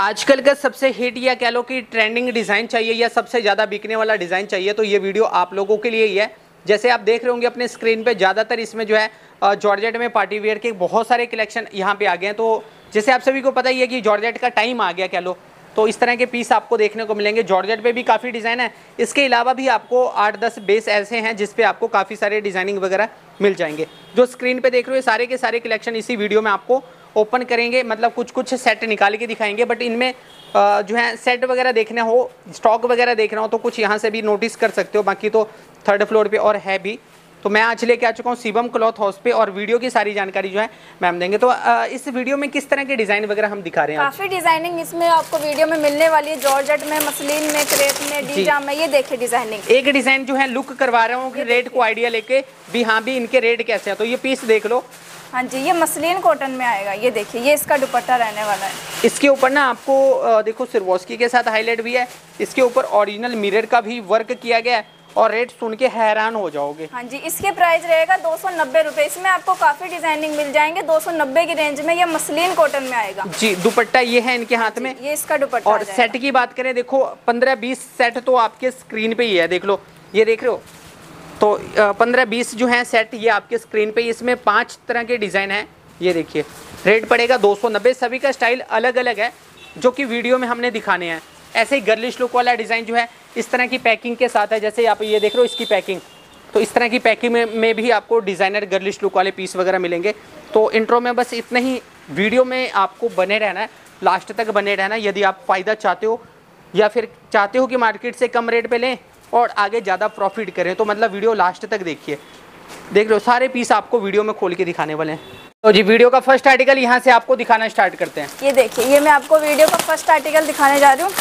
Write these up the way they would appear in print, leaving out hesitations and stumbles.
आजकल का सबसे हिट या कह लो कि ट्रेंडिंग डिज़ाइन चाहिए या सबसे ज़्यादा बिकने वाला डिज़ाइन चाहिए तो ये वीडियो आप लोगों के लिए ही है। जैसे आप देख रहे होंगे अपने स्क्रीन पे, ज़्यादातर इसमें जो है जॉर्जेट में पार्टी वेयर के बहुत सारे कलेक्शन यहाँ पे आ गए हैं। तो जैसे आप सभी को पता ही है कि जॉर्जेट का टाइम आ गया कह लो, तो इस तरह के पीस आपको देखने को मिलेंगे। जॉर्जेट पे भी काफ़ी डिज़ाइन है, इसके अलावा भी आपको 8-10 बेस ऐसे हैं जिस पे आपको काफ़ी सारे डिज़ाइनिंग वगैरह मिल जाएंगे। जो स्क्रीन पे देख रहे हो सारे के सारे कलेक्शन इसी वीडियो में आपको ओपन करेंगे, मतलब कुछ कुछ सेट निकाल के दिखाएंगे। बट इनमें जो है सेट वगैरह देखना हो, स्टॉक वगैरह देखना हो तो कुछ यहाँ से भी नोटिस कर सकते हो, बाकी तो थर्ड फ्लोर पे और है भी। तो मैं आज लेके आ चुका हूँ शिवम क्लॉथ हाउस पे और वीडियो की सारी जानकारी जो है मैम देंगे। तो इस वीडियो में किस तरह के डिज़ाइन वगैरह हम दिखा रहे हैं? काफ़ी डिजाइनिंग इसमें आपको वीडियो में मिलने वाली है, जॉर्जेट में, मसलिन में, क्रेप में, डीजाम में। ये देखिए डिजाइनिंग, एक डिज़ाइन जो है लुक करवा रहा हूँ कि रेट को आइडिया लेके भी, हाँ भी इनके रेट कैसे हैं। तो ये पीस देख लो। हाँ जी, ये मसलिन कॉटन में आएगा। ये देखिए, ये इसका दुपट्टा रहने वाला है। इसके ऊपर ना आपको देखो सिरवॉस्की के साथ हाईलाइट भी है, इसके ऊपर ओरिजिनल मिरर का भी वर्क किया गया है और रेट सुन के हैरान हो जाओगे। हाँ जी, इसके प्राइस रहेगा 290 रुपये। इसमें आपको काफ़ी डिजाइनिंग मिल जाएंगे 290 की रेंज में। ये मसलिन कॉटन में आएगा जी। दुपट्टा ये है इनके हाथ में, ये इसका दुपट्टा। और सेट की बात करें, देखो 15-20 सेट तो आपके स्क्रीन पे ही है, देख लो, ये देख रहे हो। तो 15-20 जो है सेट ये आपके स्क्रीन पे, इसमें 5 तरह के डिज़ाइन हैं। ये देखिए, रेट पड़ेगा 290। सभी का स्टाइल अलग अलग है जो कि वीडियो में हमने दिखाने हैं। ऐसे ही गर्लिश लुक वाला डिज़ाइन जो है इस तरह की पैकिंग के साथ है। जैसे आप ये देख रहे हो इसकी पैकिंग, तो इस तरह की पैकिंग में भी आपको डिज़ाइनर गर्लिश लुक वाले पीस वगैरह मिलेंगे। तो इंट्रो में बस इतना ही, वीडियो में आपको बने रहना है, लास्ट तक बने रहना। यदि आप फ़ायदा चाहते हो या फिर चाहते हो कि मार्केट से कम रेट पे लें और आगे ज़्यादा प्रॉफिट करें, तो मतलब वीडियो लास्ट तक देखिए। देख लो सारे पीस आपको वीडियो में खोल के दिखाने वाले हैं। तो जी वीडियो का फर्स्ट आर्टिकल यहाँ से आपको दिखाना स्टार्ट करते हैं। ये देखिए, ये मैं आपको वीडियो का फर्स्ट आर्टिकल दिखाने जा रही हूँ।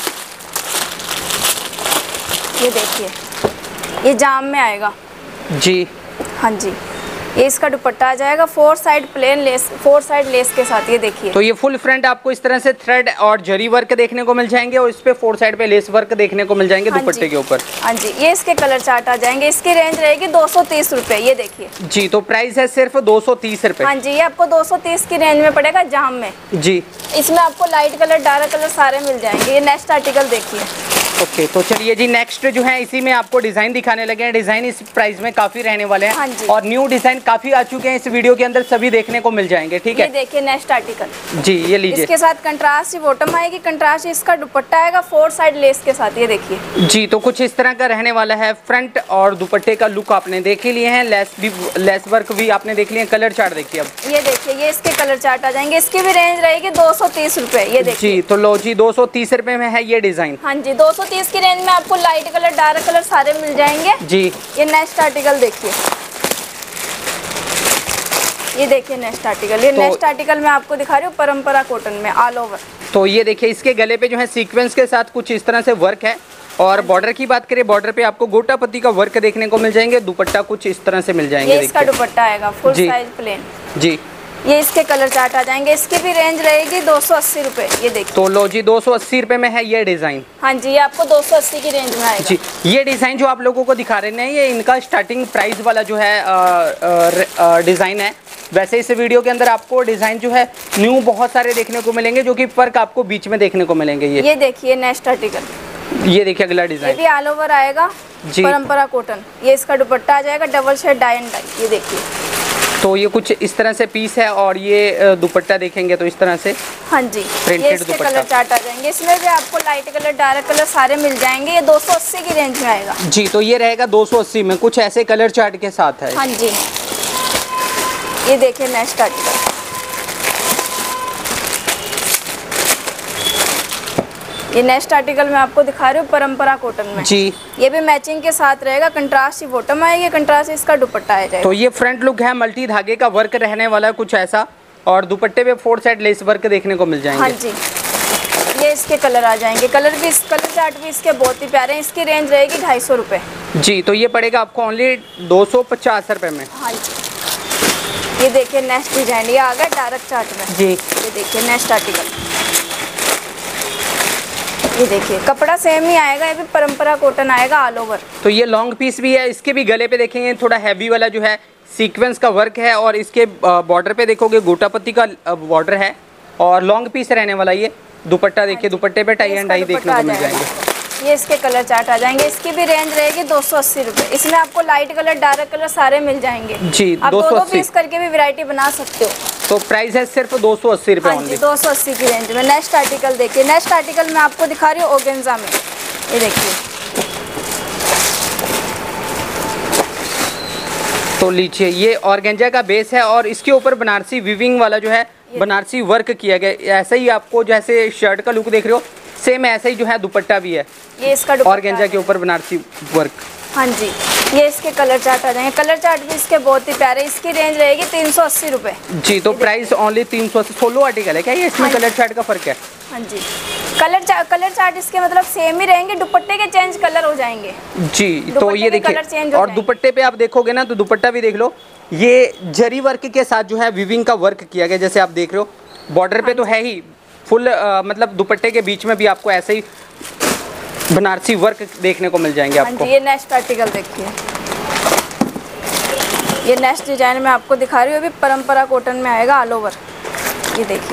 ये देखिए, ये जाम में आएगा जी। हाँ जी, ये इसका दुपट्टा आ जाएगा 4 side plain lace, 4 side lace के साथ। ये देखिए, तो ये फुल फ्रंट आपको इस तरह से थ्रेड और जरी वर्क देखने को मिल जाएंगे और इस पे 4 साइड पे लेस वर्क देखने को मिल जाएंगे दुपट्टे के ऊपर। हाँ जी, ये इसके कलर चार्ट आ जाएंगे। इसकी रेंज रहेगी 230 रुपए। ये देखिए जी, तो प्राइस है सिर्फ 230 रुपए। हाँ जी, ये आपको 230 की रेंज में पड़ेगा जाम में जी। इसमें आपको लाइट कलर, डार्क कलर सारे मिल जाएंगे। ये नेक्स्ट आर्टिकल देखिए। ओके, तो चलिए जी, नेक्स्ट जो है इसी में आपको डिजाइन दिखाने लगे हैं। डिजाइन इस प्राइस में काफी रहने वाले हैं। हाँ और न्यू डिजाइन काफी आ चुके हैं इस वीडियो के अंदर, सभी देखने को मिल जाएंगे। ठीक है, ये देखिए नेक्स्ट आर्टिकल जी, ये लीजिए। इसके साथ कंट्रास्ट बॉटम आएगी, कंट्रास्ट इसका दुपट्टा आएगा 4 साइड लेस के साथ। ये देखिए जी, तो कुछ इस तरह का रहने वाला है। फ्रंट और दुपट्टे का लुक आपने देख ही लिए हैं, लेस वर्क भी आपने देख लिए। कलर चार्ट देखिए। अब ये देखिए, ये इसके कलर चार्ट आ जाएंगे। इसकी भी रेंज रहेगी 230 रुपए। ये देखिए जी, तो लो जी, 230 रुपए में है ये डिजाइन। हाँ जी, 230 की रेंज में आपको लाइट कलर, डार्क कलर सारे मिल जाएंगे जी। ये नेक्स्ट आर्टिकल देखिए। ये देखिए नेक्स्ट आर्टिकल। ये नेक्स्ट आर्टिकल मैं आपको दिखा रही हूँ परंपरा कॉटन में ऑल ओवर। तो ये देखिए, इसके गले पे जो है सीक्वेंस के साथ कुछ इस तरह से वर्क है। और बॉर्डर की बात करें, बॉर्डर पे आपको गोटा पत्ती का वर्क देखने को मिल जाएंगे। दुपट्टा कुछ इस तरह से मिल जाएंगे। ये इसका दुपट्टा आएगा फुल साइज प्लेन जी। ये इसके कलर चार्ट आ जाएंगे। इसकी भी रेंज रहेगी 280 रुपए। ये देखिए, तो लो जी, 280 रुपए में है ये डिजाइन। हाँ जी, ये आपको 280 की रेंज में आएगा जी। ये डिजाइन जो आप लोगों को दिखा रहे हैं, ये इनका स्टार्टिंग प्राइस वाला जो है डिजाइन है। वैसे इस वीडियो के अंदर आपको डिजाइन जो है न्यू बहुत सारे देखने को मिलेंगे, जो कि फर्क आपको बीच में देखने को मिलेंगे। ये देखिए नेक्स्ट आर्टिकल। ये देखिए अगला डिजाइन, ये भी ऑल ओवर आएगा जी, परंपरा कॉटन। ये इसका दुपट्टा आ जाएगा double shade dye and dye. ये देखिए, तो ये कुछ इस तरह से पीस है और ये दुपट्टा देखेंगे तो इस तरह से। हाँ जी, ये इसके कलर चार्ट आ जाएंगे। इसमें भी आपको लाइट कलर, डार्क कलर सारे मिल जाएंगे। ये 280 की रेंज में आएगा जी। तो ये रहेगा 280 में, कुछ ऐसे कलर चार्ट के साथ है। हाँ जी, ये देखिए नेक्स्ट आर्टिकल। ये नेक्स्ट आर्टिकल मैं आपको दिखा रही हूँ परंपरा कॉटन में जी। ये भी मैचिंग के साथ रहेगा। कंट्रास्ट बॉटम आएगी, कंट्रास्ट इसका दुपट्टा आ जाएगा। तो ये फ्रंट लुक है, मल्टी धागे का वर्क रहने वाला कुछ ऐसा, और दुपट्टे पे 4 साइड लेस वर्क देखने को मिल जाएंगे। हाँ जी, ये इसके कलर आ जाएंगे। कलर चार्ट भी इसके बहुत ही प्यारे हैं। इसकी रेंज रहेगी 250 रुपए जी। तो ये पड़ेगा आपको ओनली 250 रुपए में। हाँ जी, ये देखिए नेक्स्ट डिजाइन, ये आ गया डार्क चार्ट में जी। ये देखिए नेक्स्ट आर्टिकल। ये देखिए, कपड़ा सेम ही आएगा। ये भी परंपरा कॉटन आएगा ऑल ओवर। तो ये लॉन्ग पीस भी है। इसके भी गले पे देखेंगे थोड़ा हैवी वाला जो है सीक्वेंस का वर्क है, और इसके बॉर्डर पे देखोगे गोटा पत्ती का बॉर्डर है और लॉन्ग पीस रहने वाला ये। दुपट्टा देखिए, दुपट्टे पे टाई एंड डाई देखने को मिल जाएंगे। ये इसके कलर चार्ट आ जाएंगे। इसकी भी रेंज रहेगी 280 रुपये। इसमें आपको लाइट कलर, डार्क कलर सारे मिल जाएंगे जी। आप 2 पीस करके भी वैरायटी बना सकते हो। तो प्राइस है सिर्फ 280 रुपये ओनली। 280 की रेंज में। नेक्स्ट आर्टिकल देखिए। नेक्स्ट आर्टिकल मैं आपको दिखा रही हूँ ऑर्गेन्जा में। ये देखिए, तो लीजिए ये ऑर्गेन्जा का बेस है और इसके ऊपर बनारसी वीविंग वाला जो है बनारसी वर्क किया गया। ऐसा ही आपको जैसे शर्ट का लुक देख रहे हो सेम ऐसा ही जो है दुपट्टा भी है। ये इसका दुपट्टा ऑर्गेन्जा के ऊपर बनारसी वर्क। हाँ जी, ये इसके कलर चार्ट आ जाएंगे। कलर चार्ट भी इसके बहुत ही प्यारे। इसकी रेंज रहेगी 380 रुपये जी। तो प्राइस ओनली 380। 16 आर्टिकल है क्या ये? इसमें कलर चार्ट का फर्क है? हाँ जी, कलर चार्ट इसके मतलब सेम ही रहेंगे, दुपट्टे के चेंज कलर हो जाएंगे जी। तो ये देखिए, और दुपट्टे पे आप देखोगे ना तो दुपट्टा भी देख लो, ये जरी वर्क के साथ जो है विविंग का वर्क किया गया। जैसे आप देख रहे हो बॉर्डर पे तो है ही फुल, मतलब दुपट्टे के बीच में भी आपको ऐसे ही बनारसी वर्क देखने को मिल जाएंगे आपको। ये नेक्स्ट आर्टिकल देखिए। ये नेक्स्ट डिजाइन में आपको दिखा रही हूँ, अभी परंपरा कॉटन में आएगा ऑल ओवर। ये देखिए,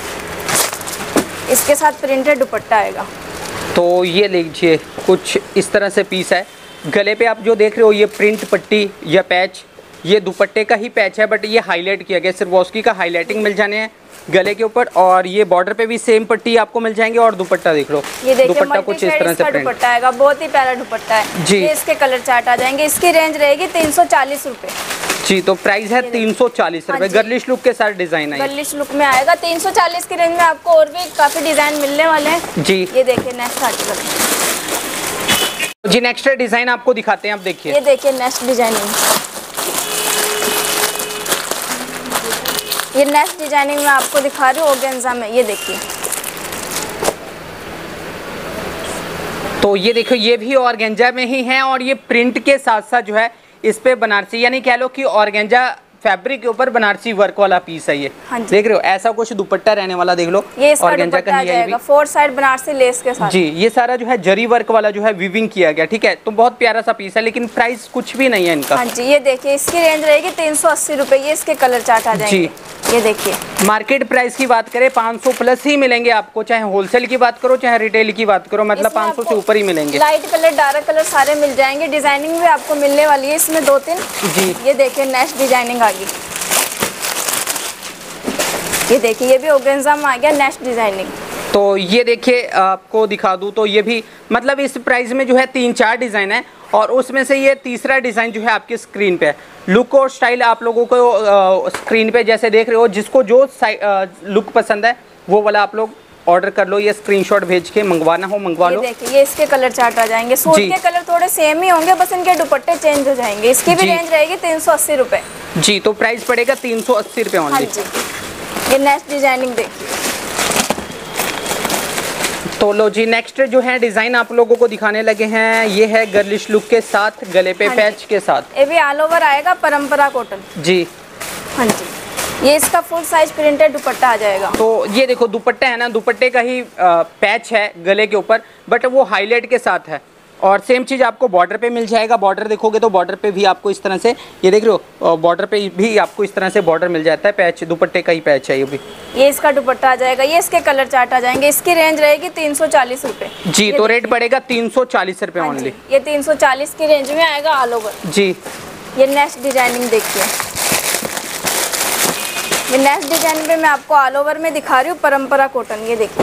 इसके साथ प्रिंटेड दुपट्टा आएगा। तो ये लीजिए कुछ इस तरह से पीस है। गले पे आप जो देख रहे हो ये प्रिंट पट्टी या पैच, ये दुपट्टे का ही पैच है बट ये हाईलाइट किया गया। सिर्वॉस्की का हाईलाइटिंग मिल जाने हैं गले के ऊपर, और ये बॉर्डर पे भी सेम पट्टी आपको मिल जाएंगे। और दुपट्टा देख लो, ये दुपट्टा कुछ इस तरह से प्रिंट दुपट्टा आएगा। बहुत ही प्यारा दुपट्टा है जी। ये इसके कलर चार्ट आ जाएंगे। इसकी रेंज रहेगी 340 रुपये जी। तो प्राइस है 340 रुपये। गर्लिश लुक के साथ डिजाइन है, गर्लिश लुक में आएगा। 340 की रेंज में आपको और भी काफी डिजाइन मिलने वाले हैं जी। ये देखिए नेक्स्ट आर्टिकल जी। नेक्स्ट डिजाइन आपको दिखाते हैं, आप देखिए। ये देखिए नेक्स्ट डिजाइनिंग। ये नेक्स्ट डिजाइनिंग में आपको दिखा रही हूँ ऑर्गेन्जा में। ये देखिए, तो ये देखो ये भी ऑर्गेन्जा में ही है और ये प्रिंट के साथ साथ जो है इस पे बनारसी, यानी कह लो कि ऑर्गेन्जा फैब्रिक के ऊपर बनारसी वर्क वाला पीस है ये। हाँ देख रहे हो ऐसा कुछ दुपट्टा रहने वाला, देख लो ये इसका ऑर्गेन्जा का ही है ये भी। 4 साइड बनारसी लेस के साथ जी। ये सारा जो है जरी वर्क वाला जो है वीविंग किया गया, ठीक है। तो बहुत प्यारा सा पीस है लेकिन प्राइस कुछ भी नहीं है इनका। हाँ जी, ये देखिए इसकी रेंज रहेगी 380 रुपये। ये इसके कलर चार्ट आ जाएंगे जी। ये देखिए, मार्केट प्राइस की बात करें 500 प्लस ही मिलेंगे आपको, चाहे होलसेल की बात करो चाहे रिटेल की बात करो, मतलब 500 से ऊपर ही मिलेंगे। लाइट कलर, डार्क कलर सारे मिल जाएंगे। डिजाइनिंग भी आपको मिलने वाली है इसमें 2-3 जी। ये देखिए नेक्स्ट डिजाइनिंग आ गई। ये देखिए, ये भी ऑर्गेन्जा में आ गया नेक्स्ट डिजाइनिंग। तो ये देखिए आपको दिखा दूं तो ये भी मतलब इस प्राइस में जो है 3-4 डिज़ाइन है और उसमें से ये तीसरा डिज़ाइन जो है आपकी स्क्रीन पे है। लुक और स्टाइल आप लोगों को स्क्रीन पे जैसे देख रहे हो, जिसको जो लुक पसंद है वो वाला आप लोग ऑर्डर कर लो, ये स्क्रीनशॉट भेज के मंगवाना हो मंगवा लो। देखिए ये इसके कलर चार्ट आ जाएंगे। सूट के कलर थोड़े सेम ही होंगे, बस इनके दुपट्टे चेंज हो जाएंगे। इसकी भी रेंज रहेगी 380 रुपये जी। तो प्राइस पड़ेगा 380 रुपये हाँ ओनली। जी। ये नेक्स्ट डिजाइनिंग देखिए। तो लो जी, नेक्स्ट जो है डिजाइन आप लोगों को दिखाने लगे हैं, ये है गर्लिश लुक के साथ गले पे पैच के साथ। ये भी ऑल ओवर आएगा परंपरा कॉटन जी। हाँ जी, ये इसका फुल साइज प्रिंटेड दुपट्टा आ जाएगा। तो ये देखो दुपट्टा है ना, दुपट्टे का ही पैच है गले के ऊपर बट वो हाईलाइट के साथ है। और सेम चीज़ आपको बॉर्डर पे मिल जाएगा। बॉर्डर देखोगे तो बॉर्डर पे भी आपको इस तरह से, ये देख रहे हो बॉर्डर पे भी आपको इस तरह से बॉर्डर मिल जाता है। पैच दुपट्टे का ही पैच है ये भी। ये इसका दुपट्टा आ जाएगा। ये इसके कलर चार्ट आ जाएंगे। इसकी रेंज रहेगी 340 रुपये जी। तो रेट पड़ेगा 340 रुपये ओनली। ये 340 की रेंज में आएगा ऑल ओवर जी। ये नेक्स्ट डिजाइनिंग देखिए। ये नेक्स्ट डिजाइन पे मैं आपको ऑल ओवर में दिखा रही हूँ परंपरा कॉटन। ये देखिए,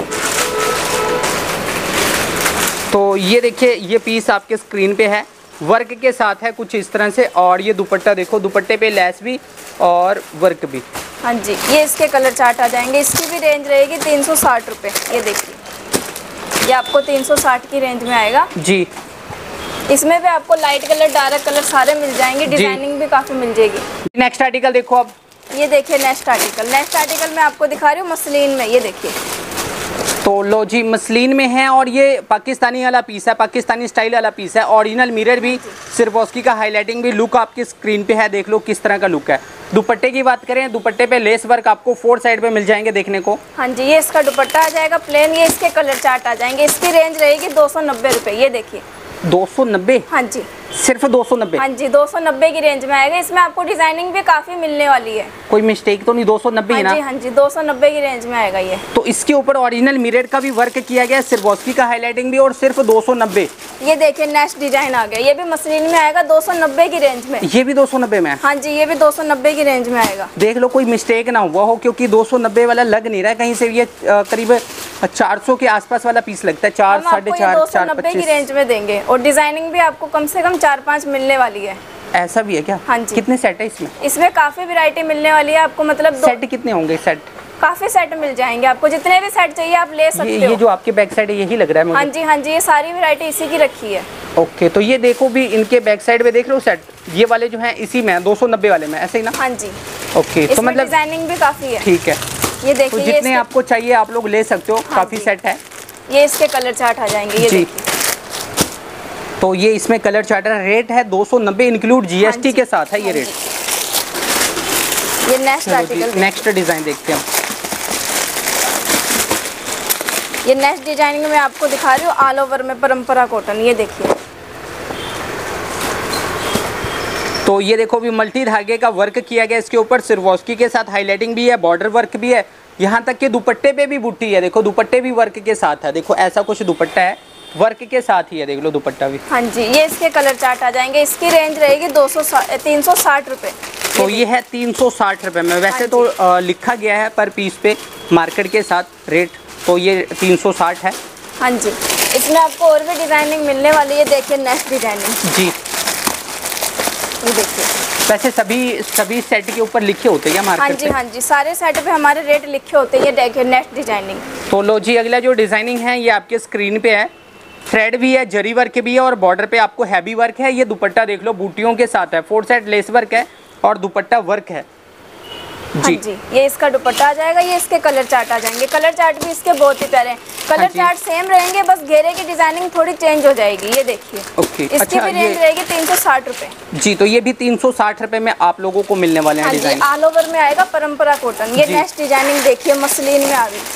तो ये देखिए ये पीस आपके स्क्रीन पे है, वर्क के साथ है कुछ इस तरह से। और ये दुपट्टा देखो, दुपट्टे पे लेस भी और वर्क भी। हाँ जी, ये इसके कलर चार्ट आ जाएंगे। इसकी भी रेंज रहेगी 360 रुपये। ये देखिए, ये आपको 360 की रेंज में आएगा जी। इसमें भी आपको लाइट कलर, डार्क कलर सारे मिल जाएंगे। डिजाइनिंग भी काफ़ी मिल जाएगी। नेक्स्ट आर्टिकल देखो अब। ये देखिए नेक्स्ट आर्टिकल। नेक्स्ट आर्टिकल मैं आपको दिखा रही हूँ मसलिन में। ये देखिए, तो लो जी मसलिन में है और ये पाकिस्तानी वाला पीस है, पाकिस्तानी स्टाइल वाला पीस है। ओरिजिनल मिरर भी, सिर्वॉस्की का हाईलाइटिंग भी, लुक आपकी स्क्रीन पे है। देख लो किस तरह का लुक है। दुपट्टे की बात करें, दुपट्टे पे लेस वर्क आपको 4 साइड पे मिल जाएंगे देखने को। हाँ जी, ये इसका दुपट्टा आ जाएगा प्लेन। ये इसके कलर चार्ट आ जाएंगे। इसकी रेंज रहेगी 290 रुपये। ये देखिए 290। हाँ जी। सिर्फ 290? हाँ जी 290 की रेंज में आएगा। इसमें आपको डिजाइनिंग भी काफी मिलने वाली है। कोई मिस्टेक तो नहीं? 290 हाँ ना? जी हाँ जी 290 की रेंज में आएगा ये। तो इसके ऊपर ओरिजिनल मिरर का भी वर्क किया गया है, सिरबॉस्की का हाईलाइटिंग भी, और सिर्फ 290। ये देखिए नेक्स्ट डिजाइन आ गया, ये भी मसलिन में आएगा 290 की रेंज में। ये भी 290 में है? हाँ जी ये भी 290 की रेंज में आएगा। देख लो कोई मिस्टेक ना हुआ हो, क्योंकि 290 वाला लग नहीं रहा है कहीं से। ये करीब 400 के आसपास वाला पीस लगता है, 4, 4.5, 290 की रेंज में देंगे। और डिजाइनिंग भी आपको कम से कम 4-5 मिलने वाली है। ऐसा भी है क्या? हाँ जी। कितने सेट है इसमें? इसमें काफी वैरायटी मिलने वाली है आपको, मतलब सेट कितने होंगे? सेट काफी सेट मिल जाएंगे आपको, जितने भी सेट चाहिए आप ले सकते हो। ये जो आपके बैक साइड है यही लग रहा है मुझे। हाँ जी हाँ जी ये सारी वैरायटी इसी की रखी है। ओके, तो ये देखो भी इनके बैक साइड में देख रहे हो सेट, ये वाले जो हैं इसी में 290 वाले में, ऐसे ही ना? हाँ जी। ओके, तो मतलब डिजाइनिंग भी काफी है। ठीक है, ये देखिए, तो जितने आपको चाहिए आप लोग ले सकते हो। हाँ काफी जी। सेट है। ये इसके कलर चार्ट आ जाएंगे, ये देखिए। तो ये इसमें कलर चार्ट है, रेट है 290 इंक्लूड जीएसटी के साथ है ये रेट। ये नेक्स्ट आर्टिकल, नेक्स्ट डिजाइन देखते हैं। ये नेक्स्ट डिजाइनिंग में आपको दिखा रही हूँ ऑल ओवर में परंपरा कॉटन, ये देखिए। तो ये देखो भी मल्टी धागे का वर्क किया गया इसके ऊपर, सिरवॉस्की के साथ हाईलाइटिंग भी है, बॉर्डर वर्क भी है, यहाँ तक कि दुपट्टे पे भी बुट्टी है। देखो दुपट्टे भी वर्क के साथ है, देखो ऐसा कुछ दुपट्टा है वर्क के साथ ही है, देख लो दुपट्टा भी। हाँ जी ये इसके कलर चार्ट आ जाएंगे। इसकी रेंज रहेगी 360 रुपये। तो ये है 360 रुपये में। वैसे तो लिखा गया है पर पीस पे मार्केट के साथ रेट, तो ये 360 है। हाँ जी इसमें आपको और भी डिजाइनिंग मिलने वाली है। देखिए नेक्स्ट डिजाइनिंग जी, ये देखिए। वैसे सभी सेट के ऊपर लिखे होते हैं मार्केट हाँ जी हाँ जी सारे सेट पे हमारे रेट लिखे होते हैं। ये देखिए नेक्स्ट डिजाइनिंग। तो लो जी, अगला जो डिजाइनिंग है ये आपके स्क्रीन पे है। थ्रेड भी है, जरी वर्क भी है, और बॉर्डर पे आपको हैवी वर्क है। ये दुपट्टा देख लो बूटियों के साथ है, 4 साइड लेस वर्क है और दुपट्टा वर्क है जी। हाँ जी ये इसका दुपट्टा आ जाएगा। ये इसके कलर चार्ट आ जाएंगे। कलर चार्ट भी इसके बहुत ही प्यारे हैं। कलर चार्ट सेम रहेंगे, बस घेरे की डिजाइनिंग थोड़ी चेंज हो जाएगी। ये देखिए। ओके, इसकी अच्छा, भी रेंज रहेगी 360 रुपये जी। तो ये भी 360 रुपये में आप लोगों को मिलने वाले हैं डिजाइन। ऑल ओवर में आएगा परंपरा कॉटन। ये नेक्स्ट डिजाइनिंग देखिए मसलिन में आ गई।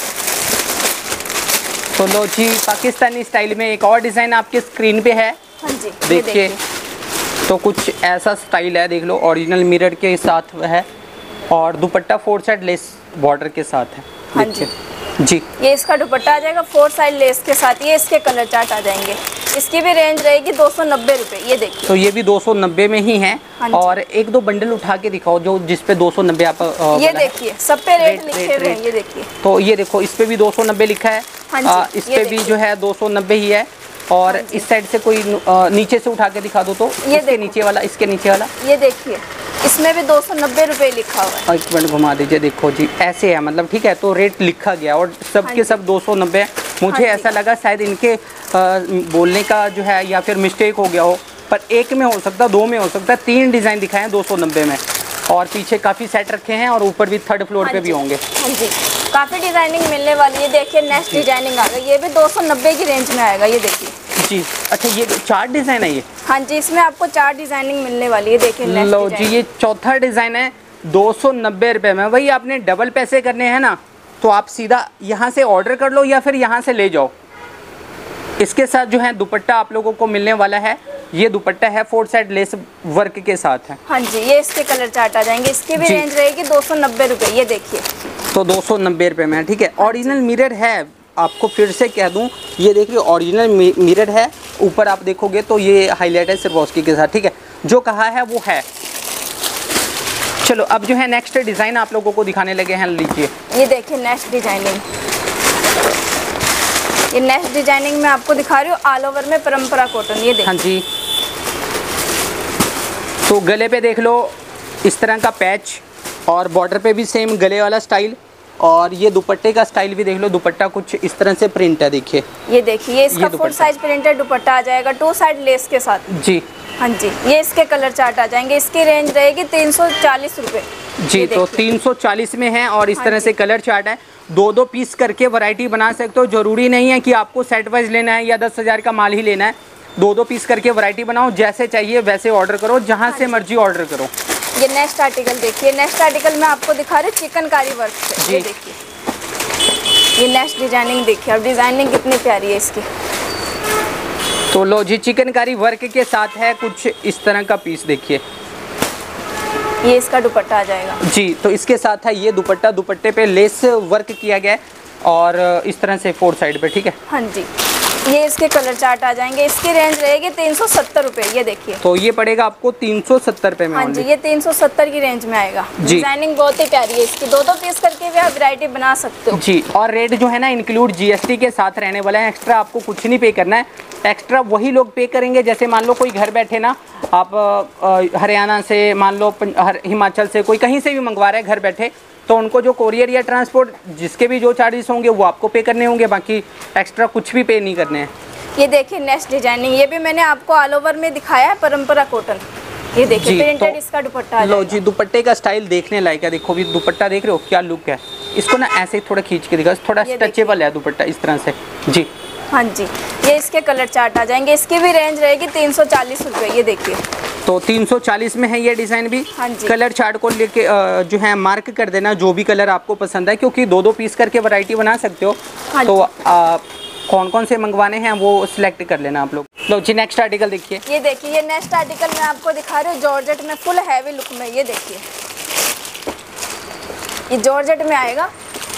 तो लो जी, पाकिस्तानी स्टाइल में एक और डिजाइन आपके स्क्रीन पे है। हाँ जी देखिए, तो कुछ ऐसा स्टाइल है, देख लो ओरिजिनल मिरर के साथ है और दुपट्टा 4 साइड लेस बॉर्डर के साथ है। हाँ जी जी, ये इसका दुपट्टा आ जाएगा 4 साइड लेस के साथ। ये इसके कलर चार्ट आ जाएंगे। इसकी भी रेंज रहेगी 290 रुपये। ये देखिए, तो ये भी 290 में ही है। हाँ और एक दो बंडल उठा के दिखाओ जो जिस पे 290 आप ये देखिए सब पे रेट लिखे हुए हैं। ये देखिए, तो ये देखो इस पे भी 290 लिखा है। हाँ जी, इस पे भी जो है 290 ही है। और इस साइड से कोई नीचे से उठा के दिखा दो, तो इसके नीचे वाला, इसके नीचे वाला, ये देखिए इसमें भी 290 रुपये लिखा हुआ है। एक मिनट घुमा दीजिए, देखो जी ऐसे है, मतलब ठीक है। तो रेट लिखा गया और सब के सब 290 है। मुझे ऐसा लगा शायद इनके बोलने का जो है या फिर मिस्टेक हो गया हो, पर एक में हो सकता, 2 में हो सकता, 3 डिज़ाइन दिखाए हैं 290 में। और पीछे काफ़ी सेट रखे हैं और ऊपर भी 3rd फ्लोर पे भी होंगे। हाँ जी काफ़ी डिजाइनिंग मिलने वाली है। देखिए नेक्स्ट डिजाइनिंग आ गई। ये भी 290 की रेंज में आएगा। ये देखिए जी। अच्छा, ये 4 डिज़ाइन है ये? हाँ जी इसमें आपको 4 डिजाइनिंग मिलने वाली है। देखिए लो जी, ये चौथा डिज़ाइन है 290 रुपये में। वही आपने डबल पैसे करने हैं ना, तो आप सीधा यहाँ से ऑर्डर कर लो या फिर यहाँ से ले जाओ। इसके साथ जो है दुपट्टा आप लोगों को मिलने वाला है। ये दुपट्टा है 4 साइड लेस वर्क के साथ है। हाँ जी ये इसके कलर चार्ट आ जाएंगे। इसकी भी रेंज रहेगी 290 रुपये। ये देखिए, तो 290 रुपये में, ठीक है। ओरिजिनल मिरर है, आपको फिर से कह दूं, ये देखिए ओरिजिनल मिरर है। ऊपर आप देखोगे तो ये हाईलाइट है सिरवॉस्की के साथ, ठीक है। जो कहा है वो है। चलो अब जो है नेक्स्ट डिज़ाइन आप लोगों को दिखाने लगे हैं, लीजिए। ये देखिए नेक्स्ट डिजाइनिंग। ये नेक्स्ट डिजाइनिंग में आपको दिखा रही हूँ ऑल ओवर में परंपरा कॉटन। ये देखिए। हाँ जी, तो गले पे देख लो इस तरह का पैच, और बॉर्डर पे भी सेम गले वाला स्टाइल, और ये दुपट्टे का स्टाइल भी देख लो। दुपट्टा कुछ इस तरह से प्रिंट है, देखिए। ये देखिए इसका फुल साइज प्रिंटेड दुपट्टा आ जाएगा 2 साइड लेस के साथ जी। हाँ जी ये इसके कलर चार्ट आ जाएंगे। इसकी रेंज रहेगी 340 रुपये जी। तो 340 में है और इस तरह से कलर चार्ट है। 2-2 पीस करके वैरायटी बना सकते हो। ज़रूरी नहीं है कि आपको सेट वाइज लेना है या 10,000 का माल ही लेना है। 2-2 पीस करके वैरायटी बनाओ, जैसे चाहिए वैसे ऑर्डर करो, जहाँ से मर्जी ऑर्डर करो। ये नेक्स्ट आर्टिकल देखिए। नेक्स्ट आर्टिकल में आपको दिखा रहे चिकनकारी वर्क से। ये देखिए, ये नेक्स्ट डिजाइनिंग देखिए। अब डिजाइनिंग कितनी प्यारी है इसकी। तो लो जी, चिकनकारी वर्क के साथ है कुछ इस तरह का पीस, देखिए ये इसका दुपट्टा आ जाएगा जी। तो इसके साथ है ये दुपट्टा, दुपट्टे पे लेस वर्क किया गया है और इस तरह से 4 साइड पे, ठीक है। हाँ जी, ये इसके कलर चार्ट आ जाएंगे। इसकी रेंज रहेगी 370 रुपए, ये देखिए। तो ये पड़ेगा आपको 370 रुपए में। हाँ जी, ये 370 की रेंज में आएगा। डिजाइनिंग बहुत ही प्यारी है इसकी, 2-2 पीस करके भी आप वैरायटी बना सकते हो जी। और रेट जो है ना इंक्लूड जीएसटी के साथ रहने वाला है, एक्स्ट्रा आपको कुछ नहीं पे करना है। एक्स्ट्रा वही लोग पे करेंगे, जैसे मान लो कोई घर बैठे ना, आप हरियाणा से, मान लो हिमाचल से, कोई कहीं से भी मंगवा रहा है घर बैठे, तो उनको जो कोरियर या ट्रांसपोर्ट जिसके भी जो चार्जेस होंगे वो आपको पे करने होंगे, बाकी एक्स्ट्रा कुछ भी पे नहीं करने हैं। ये देखिए नेक्स्ट डिजाइनिंग, ये भी मैंने आपको ऑल ओवर में दिखाया है, परंपरा कॉटन। ये देखिए प्रिंटेड इसका दुपट्टा। लो जी, दुपट्टे का स्टाइल देखने लायक है। देखो भी दुपट्टा देख रहे हो क्या लुक है। इसको ना ऐसे थोड़ा खींच के दिखा, थोड़ा स्ट्रेचेबल है दुपट्टा इस तरह से जी। हाँ जी, ये इसके कलर चार्ट आ जाएंगे। इसकी भी रेंज रहेगी 340 रुपये, ये देखिए। तो 340 में है ये डिज़ाइन भी। हाँ जी, कलर चार्ट को लेके जो है मार्क कर देना, जो भी कलर आपको पसंद है, क्योंकि 2-2 पीस करके वैरायटी बना सकते हो। हाँ तो कौन कौन से मंगवाने हैं वो सिलेक्ट कर लेना आप लोग। लो जी, नेक्स्ट आर्टिकल देखिए। ये देखिए, ये नेक्स्ट आर्टिकल मैं आपको दिखा रही हूँ जॉर्जेट में, फुल हैवी लुक में। ये देखिए, ये जॉर्जेट में आएगा।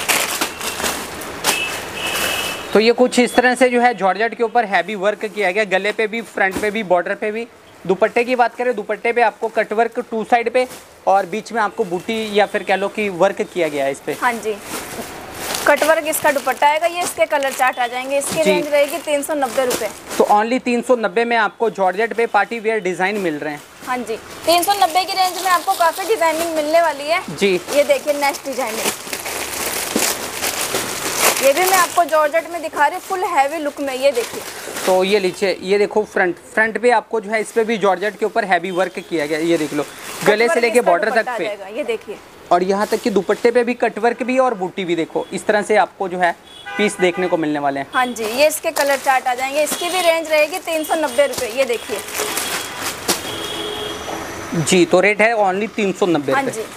तो ये कुछ इस तरह से जो है जॉर्जेट के ऊपर हैवी वर्क किया गया, गले पे भी, फ्रंट पे भी, बॉर्डर पे भी। दुपट्टे की बात करें, दुपट्टे पे आपको कट वर्क 2 साइड पे और बीच में आपको बूटी या फिर कह लो कि वर्क किया गया है इस पे। हाँ जी, कट वर्क इसका दुपट्टा आएगा। ये इसके कलर चार्ट आ जाएंगे। इसकी रेंज रहेगी 390 रुपये। तो ओनली 390 में आपको जॉर्जेट पे पार्टी वेयर डिजाइन मिल रहे हैं। हाँ जी, 390 की रेंज में आपको काफी डिजाइनिंग मिलने वाली है जी। ये देखिए नेक्स्ट डिजाइनिंग, ये भी मैं आपको जॉर्जेट में दिखा रही हूँ, फुल हैवी लुक में। ये देखिए, तो ये लीजिए, ये देखो फ्रंट पे आपको जो है इस पे भी जॉर्जेट के ऊपर हैवी वर्क किया गया। ये देख लो, गले से लेके बॉर्डर तक पे, ये देखिए। और यहाँ तक कि दुपट्टे पे भी कट वर्क भी और बूटी भी। देखो इस तरह से आपको जो है पीस देखने को मिलने वाले हैं। हाँ जी, ये इसके कलर चार्ट आ जाएंगे। इसकी भी रेंज रहेगी 390 रुपये। ये देखिए जी, तो रेट है ओनली 390 हाँ जी।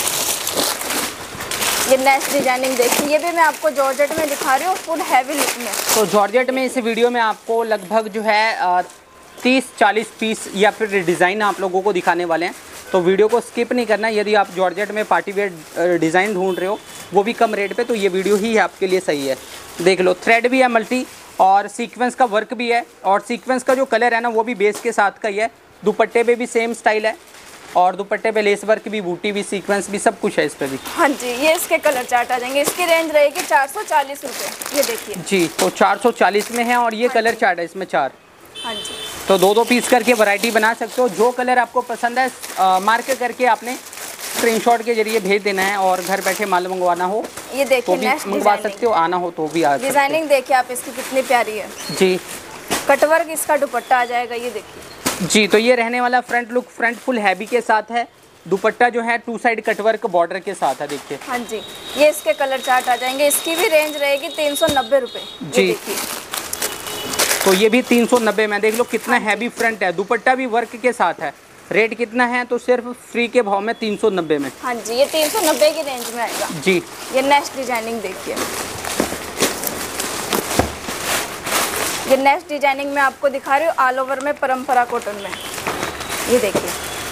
ये नेक्स्ट डिजाइनिंग देखिए, ये भी मैं आपको जॉर्जेट में दिखा रही हूँ, फुल हैवी लुक में। तो जॉर्जेट में इस वीडियो में आपको लगभग जो है 30-40 पीस या फिर डिज़ाइन आप लोगों को दिखाने वाले हैं। तो वीडियो को स्किप नहीं करना। यदि आप जॉर्जेट में पार्टी वेयर डिज़ाइन ढूंढ रहे हो, वो भी कम रेट पे, तो ये वीडियो ही आपके लिए सही है। देख लो, थ्रेड भी है मल्टी और सीक्वेंस का वर्क भी है, और सीक्वेंस का जो कलर है ना वो भी बेस के साथ का ही है। दुपट्टे पे भी सेम स्टाइल है, और दुपट्टे पे लेस वर्क भी, बूटी भी, सीक्वेंस भी, सब कुछ है इस पे भी। हाँ जी, ये इसके कलर चार्ट आ जाएंगे। इसकी रेंज रहेगी 440 रुपये। ये देखिए जी, तो 440 में है, और ये कलर चार्ट है इसमें 4। हाँ जी, तो 2-2 पीस करके वैरायटी बना सकते हो। जो कलर आपको पसंद है मार्क करके आपने स्क्रीनशॉट के जरिए भेज देना है, और घर बैठे माल मंगवाना हो ये देखिए तो भी मंगवा सकते हो, आना हो तो भी आ सकते हो। डिजाइनिंग देखिए आप इसकी कितनी प्यारी है जी। कटवर्क इसका दुपट्टा आ जाएगा। ये देखिए जी, तो ये रहने वाला front look, front full heavy के साथ है। दुपट्टा जो है 2 साइड कटवर्क बॉर्डर के साथ है, देखिए। हाँ जी, ये इसके कलर चार्ट आ जाएंगे। इसकी भी रेंज रहेगी 390 रुपये जी। तो ये भी 390 में। देख लो कितना हैवी फ्रंट है, दुपट्टा भी वर्क के साथ है। रेट कितना है, तो सिर्फ फ्री के भाव में 390 में। हाँ जी, ये 390 की रेंज में आएगा जी। ये नेक्स्ट डिजाइनिंग देखिए, ये नेक्स्ट डिजाइनिंग में आपको दिखा रही हूँ ऑल ओवर में, परंपरा कॉटन में। ये देखिए,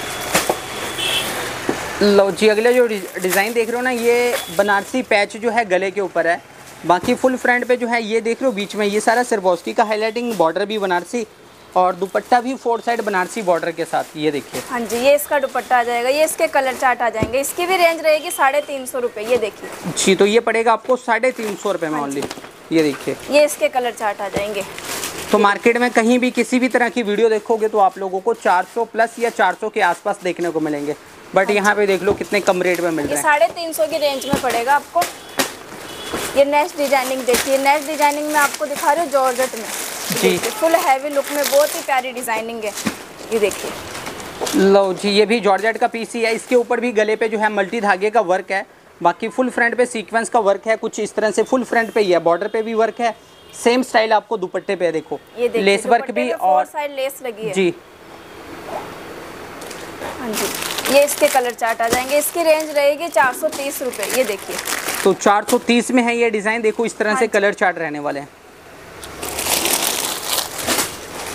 लो जी, अगले जो डिज़ाइन देख रहे हो ना, ये बनारसी पैच जो है गले के ऊपर है। बाकी फुल फ्रंट पे जो है ये देख रहे हो बीच में ये सारा सिरबॉस्की का हाईलाइटिंग, बॉर्डर भी बनारसी, और दुपट्टा भी 4 साइड बनारसी बॉर्डर के साथ। ये देखिए। हाँ जी, ये इसका दुपट्टा आ जाएगा। ये इसके कलर चार्ट आ जाएंगे। इसकी भी रेंज रहेगी 350 रुपये। ये देखिए जी, तो ये पड़ेगा आपको 350 रुपये में ओनली। ये देखिए, ये इसके कलर चार्ट आ जाएंगे। तो मार्केट में कहीं भी किसी भी तरह की वीडियो देखोगे तो आप लोगों को 400 प्लस या 400 के आसपास देखने को मिलेंगे, बट यहाँ पे देख लो कितने कम रेट में मिल रहे हैं। 350 की रेंज में पड़ेगा आपको। ये नेक्स्ट डिजाइनिंग देखिए, नेक्स्ट डिजाइनिंग में आपको दिखा रही हूँ जॉर्जेट में जी, फुल हैवी लुक में, बहुत ही प्यारी डिजाइनिंग है। ये देखिए, लो जी, ये भी जॉर्जेट का पीस ही है। इसके ऊपर भी गले पे जो है मल्टी धागे का वर्क है। बाकी फुल फ्रंट पे सीक्वेंस का वर्क है, कुछ इस तरह से फुल फ्रंट पे ही है। बॉर्डर पे भी वर्क है, सेम स्टाइल आपको दुपट्टे पे है। देखो ये लेस वर्क भी, और साइड लेस लगी है जी। हाँ जी, ये इसके कलर चार्ट आ जाएंगे। इसकी रेंज रहेगी 430 रुपये। ये देखिए, तो 430 में है ये डिज़ाइन। देखो इस तरह से कलर चार्ट रहने वाले हैं।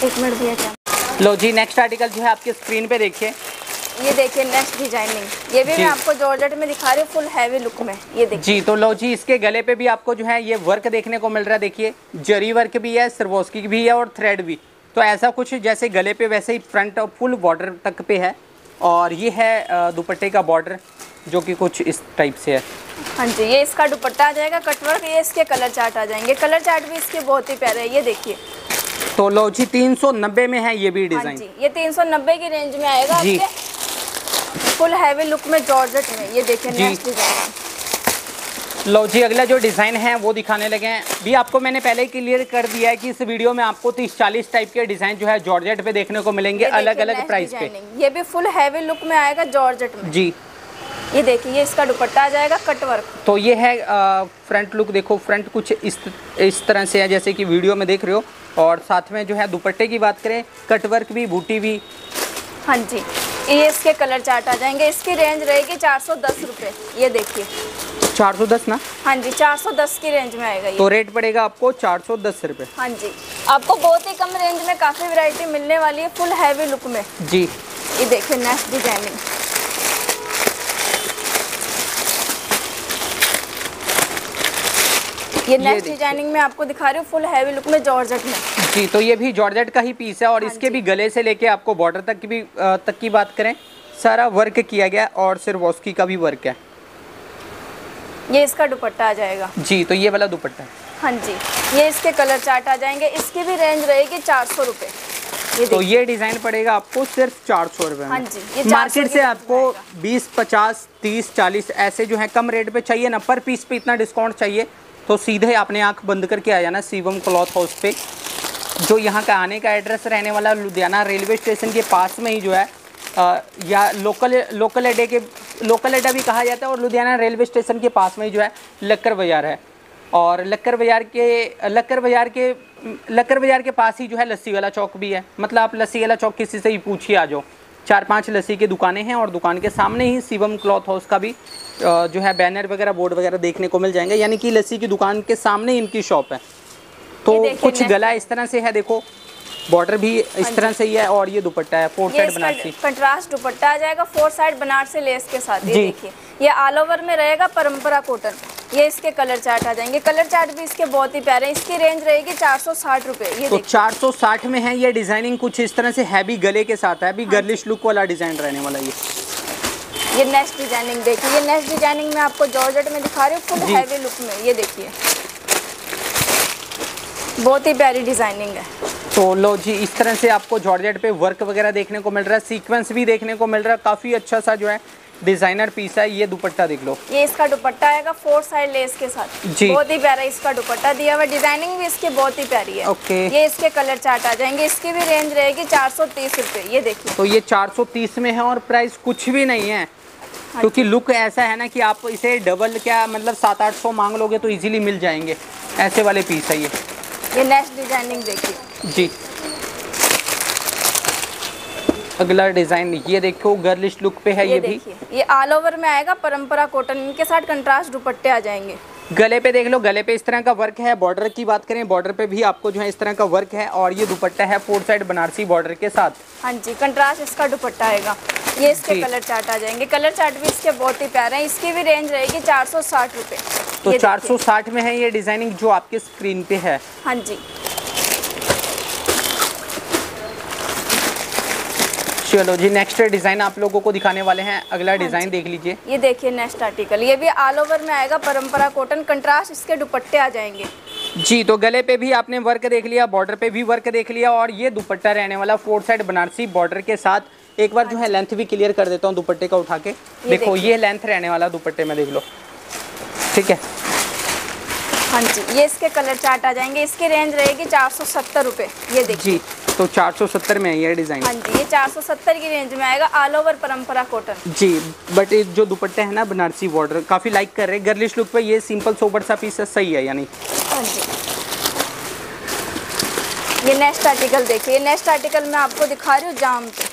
एक मिनट भैया क्या। लो जी, नेक्स्ट आर्टिकल जो है आपके स्क्रीन पे देखिए, ये देखिए नेक्स्ट डिजाइनिंग, ये भी मैं आपको जॉर्जेट में दिखा रही हूँ, फुल हैवी लुक में। ये देखिए जी। तो लो जी, इसके गले पे भी आपको जो है ये वर्क देखने को मिल रहा है। देखिए जरी वर्क भी है, सरवोस्की भी है और थ्रेड भी। तो ऐसा कुछ जैसे गले पे वैसे ही फ्रंट और फुल बॉर्डर तक पे है। और ये है दुपट्टे का बॉर्डर जो कि कुछ इस टाइप से है। हाँ जी, ये इसका दुपट्टा आ जाएगा कटवर्क। ये इसके कलर चार्ट आ जाएंगे, कलर चार्ट भी इसके बहुत ही प्यारे है। ये देखिए तो लो जी, 390 में है ये भी डिजाइन। हाँ जी, ये 390 की रेंज में आएगा आपके, फुल हैवी लुक में जॉर्जेट में। ये देखिए नेक्स्ट डिजाइन। लो जी, अगला जो डिज़ाइन है वो दिखाने लगे हैं। भी आपको मैंने पहले ही क्लियर कर दिया है कि इस वीडियो में आपको 30-40 टाइप के डिज़ाइन जो है जॉर्जेट पे देखने को मिलेंगे, अलग अलग प्राइस पे। ये भी फुल हैवी लुक में आएगा जॉर्जेट में जी। ये देखिए, ये इसका दुपट्टा आ जाएगा कटवर्क। तो ये है फ्रंट लुक। देखो फ्रंट कुछ इस तरह से है जैसे कि वीडियो में देख रहे हो। और साथ में जो है दुपट्टे की बात करें, कटवर्क भी, बूटी भी। हाँ जी, ये इसके कलर चार्ट आ जाएंगे। इसकी रेंज रहेगी 410 रुपये। ये देखिए 410 ना? हाँ जी, 410 की रेंज में आएगा ये। तो रेट पड़ेगा आपको 410 रुपये। हाँ जी, आपको बहुत ही कम रेंज में काफ़ी वैरायटी मिलने वाली है फुल हैवी लुक में। जी। ये देखिए नेक्स्ट डिजाइनिंग। ये नेक्स्ट डिजाइनिंग में आपको दिखा रही हूँ फुल हैवी लुक में जॉर्जेट में। जी। तो ये भी जॉर्जेट का ही पीस है। और इसके भी गले से लेके आपको बॉर्डर तक की बात करें, सारा वर्क किया गया और सिर्वोस्की का भी वर्क है। ये इसका दुपट्टा आ जाएगा। जी। तो ये वाला दुपट्टा है। हाँ जी, ये इसके कलर चार्ट आ जाएंगे। इसकी भी रेंज रहेगी 400 रुपये। तो ये डिज़ाइन पड़ेगा आपको सिर्फ 400 रुपये में। हाँ जी, ये मार्केट से आपको 20, 50, 30, 40 ऐसे जो है कम रेट पे चाहिए ना, पर पीस पे इतना डिस्काउंट चाहिए तो सीधे आपने आंख बंद करके आ जाना शिवम क्लॉथ हाउस पे, जो यहाँ का आने का एड्रेस रहने वाला लुधियाना रेलवे स्टेशन के पास में ही जो है या लोकल अड्डा भी कहा जाता है। और लुधियाना रेलवे स्टेशन के पास में ही जो है लक्कर बाज़ार है। और लक्कर बाज़ार के पास ही जो है लस्सी वाला चौक भी है। मतलब आप लस्सी वाला चौक किसी से ही पूछिए आ जाओ, 4-5 लस्सी की दुकानें हैं और दुकान के सामने ही शिवम क्लॉथ हाउस का भी जो है बैनर वगैरह, बोर्ड वगैरह देखने को मिल जाएंगे। यानी कि लस्सी की दुकान के सामने ही इनकी शॉप है। तो कुछ गला इस तरह से है, देखो बॉर्डर भी इस तरह से ही है। और ये दुपट्टा है 4 साइड बनारसी कंट्रास्ट दुपट्टा आ जाएगा 4 साइड बनारसी लेस के साथ। ये देखिए, ये ऑल ओवर में रहेगा परंपरा कॉटन। ये इसके कलर चार्ट आ जाएंगे, कलर चार्ट भी इसके बहुत ही प्यारे हैं। इसकी रेंज रहेगी 460 रुपये। ये तो 460 में है ये डिजाइनिंग। कुछ इस तरह से हैवी गले के साथ है, अभी गर्लिश लुक वाला डिजाइन रहने वाला ये नेक्स्ट डिजाइनिंग देखिए। ये नेक्स्ट डिजाइनिंग में आपको जॉर्जेट में दिखा रही हूँ फुल हैवी लुक में। ये देखिए बहुत ही प्यारी डिजाइनिंग है। तो लो जी, इस तरह से आपको जॉर्जेट पे वर्क वगैरह देखने को मिल रहा है, सीक्वेंस भी देखने को मिल रहा है। काफ़ी अच्छा सा जो है डिज़ाइनर पीस है। ये दुपट्टा देख लो, ये इसका दुपट्टा आएगा 4 साइड लेस के साथ। जी, बहुत ही प्यारा इसका दुपट्टा दिया हुआ। डिजाइनिंग भी इसकी बहुत ही प्यारी है। ओके। ये इसके कलर चार्ट आ जाएंगे। इसकी भी रेंज रहेगी 430 रुपये। ये देखिए, तो ये 430 में है और प्राइस कुछ भी नहीं है। क्योंकि लुक ऐसा है ना कि आप इसे डबल क्या मतलब 700-800 मांग लोगे तो इजीली मिल जाएंगे। ऐसे वाले पीस है ये नेक्स्ट डिजाइनिंग देखिए। जी। अगला डिजाइन ये देखो, गर्लिश लुक पे है। ये भी ये ऑल ओवर में आएगा परंपरा कॉटन। इनके साथ कंट्रास्ट दुपट्टे आ जाएंगे। गले पे देख लो, गले पे इस तरह का वर्क है। बॉर्डर की बात करें, बॉर्डर पे भी आपको जो है इस तरह का वर्क है। और ये दुपट्टा है 4 साइड बनारसी बॉर्डर के साथ। हाँ जी, कंट्रास्ट इसका दुपट्टा आएगा। ये इसके कलर चार्ट आ जाएंगे। कलर चार्ट भी इसके बहुत ही प्यारे हैं। इसकी भी रेंज रहेगी 460 रुपये। तो 460 में है ये डिजाइनिंग जो आपके स्क्रीन पे है। हाँ जी। चलो जी, नेक्स्ट डिजाइन आप लोगों को दिखाने वाले हैं। अगला डिजाइन देख लीजिए। ये देखिए नेक्स्ट आर्टिकल। ये भी ऑल ओवर में आएगा परंपरा कॉटन। कंट्रास्ट इसके दुपट्टे आ जाएंगे। जी। तो गले पे भी आपने वर्क देख लिया, बॉर्डर पे भी वर्क देख लिया। और ये दुपट्टा रहने वाला 4 साइड बनारसी बॉर्डर के साथ। एक बार जो है लेंथ भी क्लियर कर देता हूँ दुपट्टे का उठा के। देखो ये लेंथ रहने वाला दुपट्टे में, देख लो। ठीक है। हाँ जी, ये इसके कलर चार्ट आ जाएंगे। इसकी रेंज रहेगी 470 रुपये। ये देखिए। जी। तो 470 में है ये डिजाइन। हाँ जी, ये 470 की रेंज में आएगा ऑल ओवर परंपरा कॉटन। जी। बट जो दुपट्टे है ना बनारसी बॉर्डर काफी लाइक कर रहे हैं गर्लिश लुक पे। ये सिंपल सोबर सा पीस सही है यानी। हाँ जी। ये नेक्स्ट आर्टिकल देखिए। नेक्स्ट आर्टिकल मैं आपको दिखा रही हूँ जाम पे।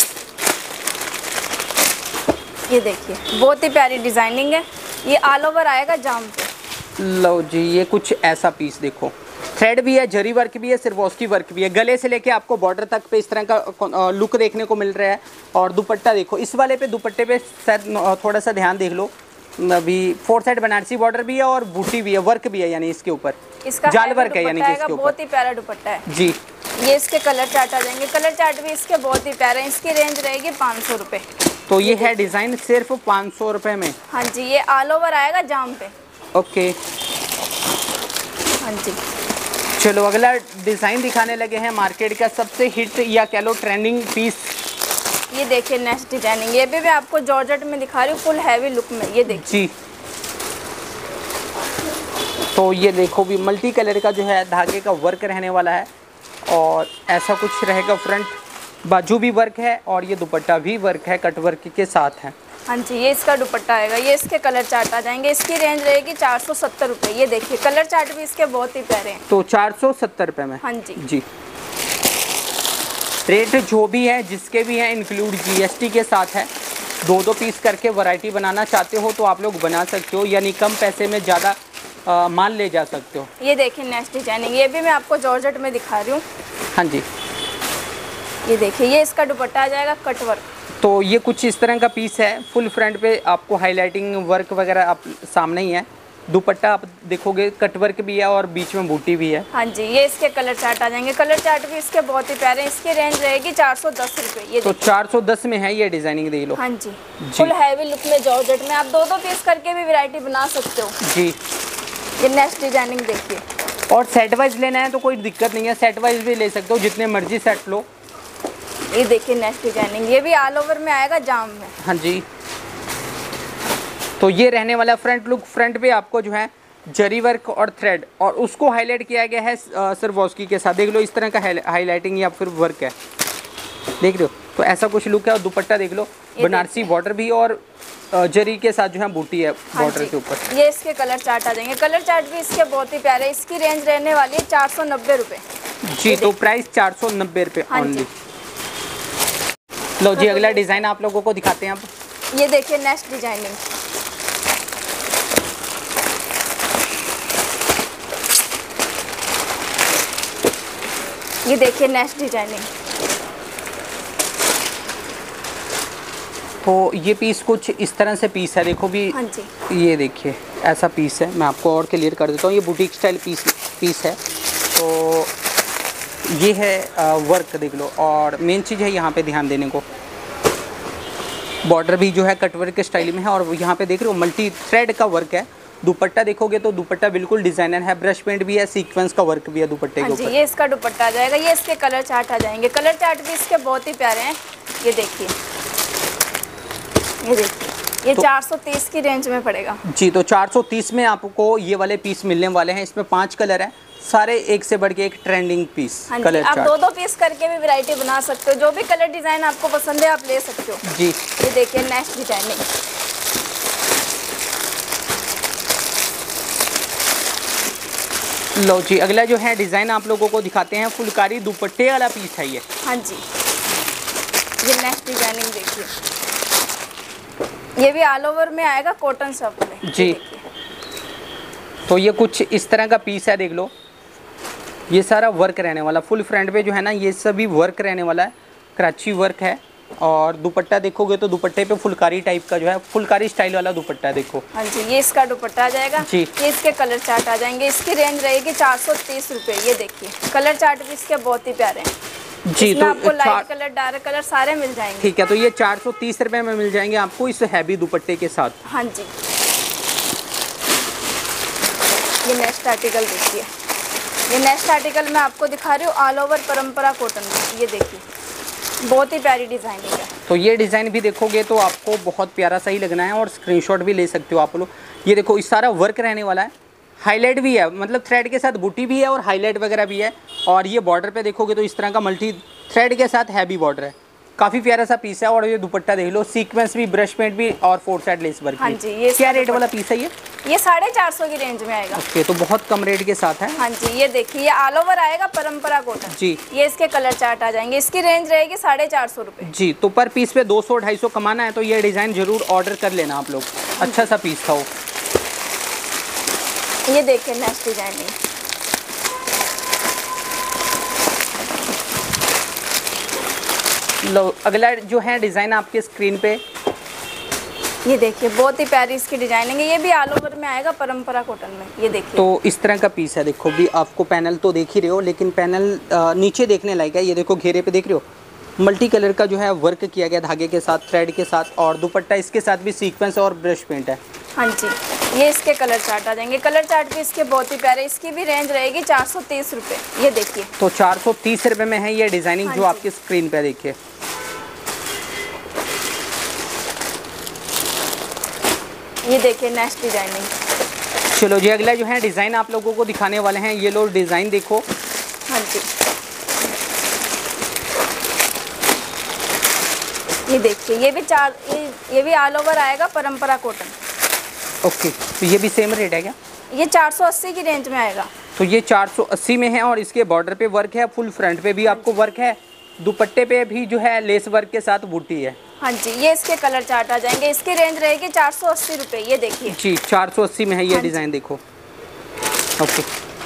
ये देखिए बहुत ही प्यारी डिजाइनिंग है। ये ऑल ओवर आएगा जाम पे। लो जी, ये कुछ ऐसा पीस देखो थ्रेड भी है, जरी वर्क भी है, सिरवॉस्की वर्क भी है। गले से लेके आपको बॉर्डर तक पे इस तरह का लुक देखने को मिल रहा है। और दुपट्टा देखो, इस वाले पे दुपट्टे पे शायद थोड़ा सा ध्यान देख लो, अभी 4 साइड बनारसी बॉर्डर भी है और बूटी भी है, वर्क भी है, यानी इसके ऊपर इसका जाल वर्क है, यानी कि इसके ऊपर बहुत ही प्यारा दुपट्टा है जी। ये इसके कलर चार्ट आ जाएंगे, कलर चार्ट भी इसके बहुत ही प्यारे हैं। इसकी रेंज रहेगी 500 रुपये। तो ये है डिज़ाइन सिर्फ 500 रुपये में। हाँ जी, ये ऑल ओवर आएगा जाम पे। ओके, हाँ जी, चलो अगला डिज़ाइन दिखाने लगे हैं मार्केट का सबसे हिट या कह लो ट्रेंडिंग पीस। ये देखिए नेक्स्ट डिजाइनिंग, ये भी मैं आपको जॉर्जेट में दिखा रही हूँ, फुल हैवी लुक में। ये देखिए जी, तो ये देखो भी मल्टी कलर का जो है धागे का वर्क रहने वाला है और ऐसा कुछ रहेगा। फ्रंट बाजू भी वर्क है और ये दुपट्टा भी वर्क है, कट वर्क के साथ है। हाँ जी, ये इसका दुपट्टा आएगा। ये इसके कलर चार्ट आ जाएंगे। इसकी रेंज रहेगी 470 रुपये। ये देखिए कलर चार्ट भी इसके बहुत ही प्यारे हैं। तो 470 रुपये में। हाँ जी जी, रेट जो भी है जिसके भी हैं इंक्लूड जीएसटी के साथ है। 2-2 पीस करके वैरायटी बनाना चाहते हो तो आप लोग बना सकते हो, यानी कम पैसे में ज़्यादा माल ले जा सकते हो। ये देखिए नेक्स्ट डिजाइनिंग, ये भी मैं आपको जॉर्जेट में दिखा रही हूँ। हाँ जी, ये देखिए ये इसका दुपट्टा आ जाएगा कट वर्क। तो ये कुछ इस तरह का पीस है। फुल फ्रंट पे आपको हाईलाइटिंग वर्क वगैरह आप सामने ही है। दुपट्टा आप देखोगे कट वर्क भी है और बीच में बूटी भी है। हाँ जी, ये इसके कलर चार्ट आ जाएंगे। कलर चार्ट भी इसके बहुत ही प्यारे हैं। इसकी रेंज रहेगी 410 रुपये। ये तो 410 में है ये डिजाइनिंग, देख लो। हाँ जी, फुल हैवी लुक में जॉर्जेट में आप 2-2 पीस करके भी वैरायटी बना सकते हो जी। ये नेक्स्ट डिजाइनिंग देखिए। और सेट वाइज लेना है तो कोई दिक्कत नहीं है, सेट वाइज भी ले सकते हो, जितने मर्जी सेट लो। ये देखिए नेक्स्ट डिजाइनिंग, ये भी ऑल ओवर में आएगा जाम में। हाँ जी, तो ये रहने वाला फ्रंट लुक। फ्रंट पे आपको जो है जरी वर्क और थ्रेड और उसको हाईलाइट किया गया है सिरवॉस्की के साथ। देख लो इस तरह का हाईलाइटिंग या फिर वर्क है, देख रहे हो। तो ऐसा कुछ लुक है। और दुपट्टा देख लो, बनारसी बॉर्डर भी और जरी के साथ जो है बूटी है बॉर्डर के ऊपर। ये इसके कलर चार्ट आ जाएंगे। कलर चार्ट भी इसके बहुत ही प्यारे। इसकी रेंज रहने वाली है 490 रुपये। जी, तो प्राइस 490 रुपये ओनली। लो जी, अगला डिज़ाइन आप लोगों को दिखाते हैं आप। ये देखिए नेक्स्ट डिजाइनिंग, ये देखिए नेक्स्ट डिजाइनिंग। तो ये पीस कुछ इस तरह से पीस है, देखो भी। हाँ जी, ये देखिए ऐसा पीस है। मैं आपको और क्लियर कर देता हूँ। ये बुटीक स्टाइल पीस है। तो ये है वर्क, देख लो। और मेन चीज़ है यहाँ पे ध्यान देने को, बॉर्डर भी जो है कट वर्क के स्टाइल में है। और यहाँ पे देख रहे हो मल्टी थ्रेड का वर्क है। दुपट्टा देखोगे तो दुपट्टा बिल्कुल डिजाइनर है, ब्रश पेंट भी है, सीक्वेंस का वर्क भी है दुपट्टे के ऊपर। ये इसका दुपट्टा आ जाएगा। ये इसके कलर चार्ट आ जाएंगे। कलर चार्ट भी इसके बहुत ही प्यारे हैं। ये देखिए, ये देखिए, ये तो 430 की रेंज में पड़ेगा। जी, तो 430 में आपको ये वाले पीस मिलने वाले हैं। इसमें 5 कलर है, सारे एक से बढ़ के एक ट्रेंडिंग पीस। हाँ कलर आप चार्ट 2-2 पीस करके भी वैरायटी बना सकते हो। जो भी कलर डिजाइन आपको पसंद है आप ले सकते हो। जी, ये देखिए नेक्स्ट डिजाइनिंग, लो जी, अगला जो है डिज़ाइन आप लोगों को दिखाते हैं। फुलकारी दुपट्टे वाला पीस है ये। हाँ जी, ये नेक्स्ट डिजाइनिंग देखिए। ये भी ऑल ओवर में आएगा कॉटन सब में। जी, तो ये कुछ इस तरह का पीस है, देख लो। ये सारा वर्क रहने वाला, फुल फ्रंट पे जो है ना ये सभी वर्क रहने वाला है, कराची वर्क है। और दुपट्टा देखोगे तो दुपट्टे पे फुलकारी टाइप का जो है, फुलकारी स्टाइल वाला दुपट्टा देखो। हाँ जी, ये इसका दुपट्टा आ जाएगा जी। ये इसके कलर चार्ट आ जाएंगे। इसकी रेंज रहेगी 430 रुपये। ये देखिए कलर चार्ट भी इसके बहुत ही प्यारे हैं। जी, इसमें तो आपको लाइट कलर डार्क कलर सारे मिल जाएंगे। ठीक है, तो ये 430 रुपये में मिल जाएंगे आपको इस हैवी दुपट्टे के साथ। हाँ जी, ये नेक्स्ट आर्टिकल देखिए। ये नेक्स्ट आर्टिकल मैं आपको दिखा रही हूँ ऑल ओवर परंपरा कॉटन में। ये देखिए बहुत ही प्यारी डिज़ाइनिंग है। तो ये डिज़ाइन भी देखोगे तो आपको बहुत प्यारा सा ही लगना है और स्क्रीनशॉट भी ले सकते हो आप लोग। ये देखो इस सारा वर्क रहने वाला है, हाईलाइट भी है, मतलब थ्रेड के साथ बूटी भी है और हाईलाइट वगैरह भी है। और ये बॉर्डर पे देखोगे तो इस तरह का मल्टी थ्रेड के साथ हैवी बॉर्डर है, काफ़ी प्यारा सा पीस है। और ये दुपट्टा देख लो, सीक्वेंस भी, ब्रश पेंट भी और 4 साइड लेस वर्क। हाँ जी, ये क्या रेट वाला पीस है ये? 450 की रेंज में आएगा। ओके, तो बहुत कम रेट के साथ है। हाँ जी, ये देखिए ये ऑल ओवर आएगा परंपरा कॉटन। जी, ये इसके कलर चार्ट आ जाएंगे। इसकी रेंज रहेगी 450 रुपये। जी, तो पर पीस पे 200-250 कमाना है तो ये डिज़ाइन जरूर ऑर्डर कर लेना आप लोग। अच्छा सा पीस था वो। ये देखिए नेक्स्ट डिजाइनिंग, लो अगला जो है डिज़ाइन आपके स्क्रीन पे, ये देखिए बहुत ही प्यारी इसकी डिजाइनिंग है। ये भी ऑल ओवर में आएगा परंपरा कॉटन में। ये देखिए तो इस तरह का पीस है। देखो भी आपको पैनल तो देख ही रहे हो, लेकिन पैनल नीचे देखने लायक है। ये देखो घेरे पे देख रहे हो, मल्टी कलर का जो है वर्क किया गया धागे के साथ, थ्रेड के साथ, और दुपट्टा इसके साथ भी सीक्वेंस और ब्रश पेंट है। हाँ जी, ये इसके कलर चार्ट आ जाएंगे। कलर चार्ट भी इसके बहुत ही प्यारे। इसकी भी रेंज रहेगी 430 रुपये। ये देखिए तो 430 रुपये में है ये डिज़ाइनिंग जो हाँ आपकी स्क्रीन पे देखिए। ये देखिए नेक्स्ट डिजाइनिंग। चलो जी अगला जो है डिज़ाइन आप लोगों को दिखाने वाले हैं। ये लो डिज़ाइन देखो। हाँ जी, ये देखिए ये भी ऑल ओवर आएगा परंपरा कॉटन। ओके, तो ये भी सेम रेट है क्या? ये 480 की रेंज में आएगा। तो ये 480 में है और इसके बॉर्डर पे वर्क है, फुल फ्रंट पे भी आपको वर्क है, दुपट्टे पे भी जो है लेस वर्क के साथ बूटी है। हाँ जी, ये इसके कलर चार्ट आ जाएंगे। इसकी रेंज रहेगी 480 रुपये। ये देखिए जी 480 में है ये हाँ डिज़ाइन देखो। ओके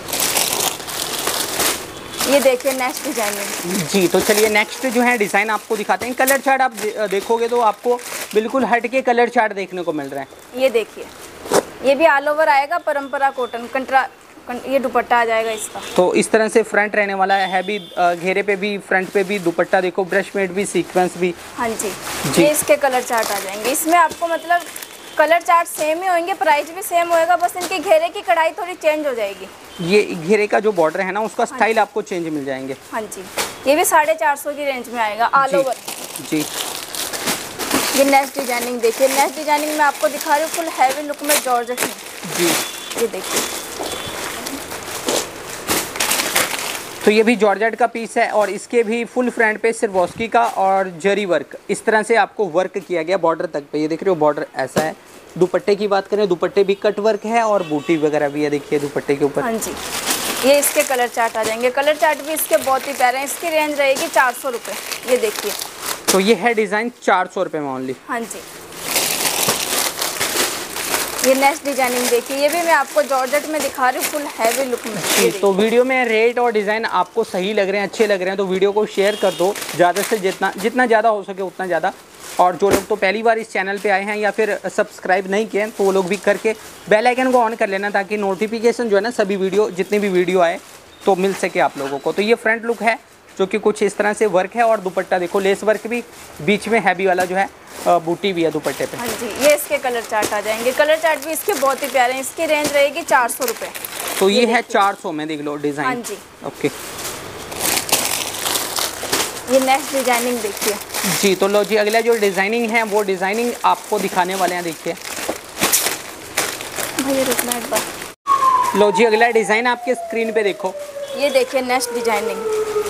ये देखिए नेक्स्ट डिजाइनिंग। जी, तो चलिए नेक्स्ट जो है डिज़ाइन आपको दिखाते हैं। कलर चार्ट आप देखोगे तो आपको बिल्कुल हट के कलर चार्ट देखने को मिल रहा है। ये देखिए ये भी ऑल ओवर आएगा परंपरा कॉटन। ये दुपट्टा आ जाएगा इसका। तो इस तरह से फ्रंट रहने वाला है भी, घेरे पे भी, फ्रंट पे भी, दुपट्टा देखो, ब्रश पेंट भी, सीक्वेंस भी। हाँ जी, ये इसके कलर चार्ट आ जाएंगे। इसमें आपको मतलब कलर चार्ट सेम ही होंगे, प्राइस भी सेम होएगा, बस इनके घेरे की कढ़ाई थोड़ी चेंज हो जाएगी। ये घेरे का जो बॉर्डर है ना उसका स्टाइल आपको चेंज मिल जाएंगे। हाँ जी, ये भी 450 की रेंज में आएगा ऑल ओवर। जी ये नेक्स्ट डिजाइनिंग देखिए। नेक्स्ट डिजाइनिंग में आपको दिखा रही हूँ फुल हैवी लुक में जॉर्जेट में। जी, ये देखिए तो ये भी जॉर्जेट का पीस है और इसके भी फुल फ्रंट पे सिरवॉस्की का और जरी वर्क इस तरह से आपको वर्क किया गया बॉर्डर तक पे। ये देख रहे हो बॉर्डर ऐसा है। दुपट्टे की बात करें, दुपट्टे भी कट वर्क है और बूटी वगैरह भी है, देखिए दुपट्टे के ऊपर। हाँ जी, ये इसके कलर चार्ट आ जाएंगे। कलर चार्ट भी इसके बहुत ही प्यारे हैं। इसकी रेंज रहेगी 400 रुपये। ये देखिए तो ये है डिज़ाइन 400 रुपये में ओनली। हाँ जी, ये नेक्स्ट डिजाइनिंग देखिए। ये भी मैं आपको जॉर्जेट में दिखा रही हूँ फुल हैवी लुक में। जी, तो वीडियो में रेट और डिज़ाइन आपको सही लग रहे हैं, अच्छे लग रहे हैं तो वीडियो को शेयर कर दो ज़्यादा से जितना ज़्यादा हो सके उतना ज़्यादा। और जो लोग तो पहली बार इस चैनल पे आए हैं या फिर सब्सक्राइब नहीं किए हैं तो वो लोग भी करके बेल आइकन को ऑन कर लेना, ताकि नोटिफिकेशन जो है ना सभी वीडियो जितनी भी वीडियो आए तो मिल सके आप लोगों को। तो ये फ्रंट लुक है जो कि कुछ इस तरह से वर्क है और दुपट्टा देखो लेस वर्क भी, बीच में हैवी वाला जो है बूटी भी है दुपट्टे पे। हाँ जी, ये इसके कलर चार्ट आ जाएंगे। कलर चार्ट भी इसके बहुत ही प्यारे हैं। इसकी रेंज रहेगी 400 रुपये। तो ये है 400 में, देख लो डिज़ाइन। हाँ जी, ओके ये नेक्स्ट डिजाइनिंग देखिए। जी, तो लो जी अगला जो डिज़ाइनिंग है वो डिज़ाइनिंग आपको दिखाने वाले हैं। देखिए भैया रुकना एक बार। लो जी अगला डिज़ाइन आपके स्क्रीन पे देखो। ये देखिए नेक्स्ट डिजाइनिंग।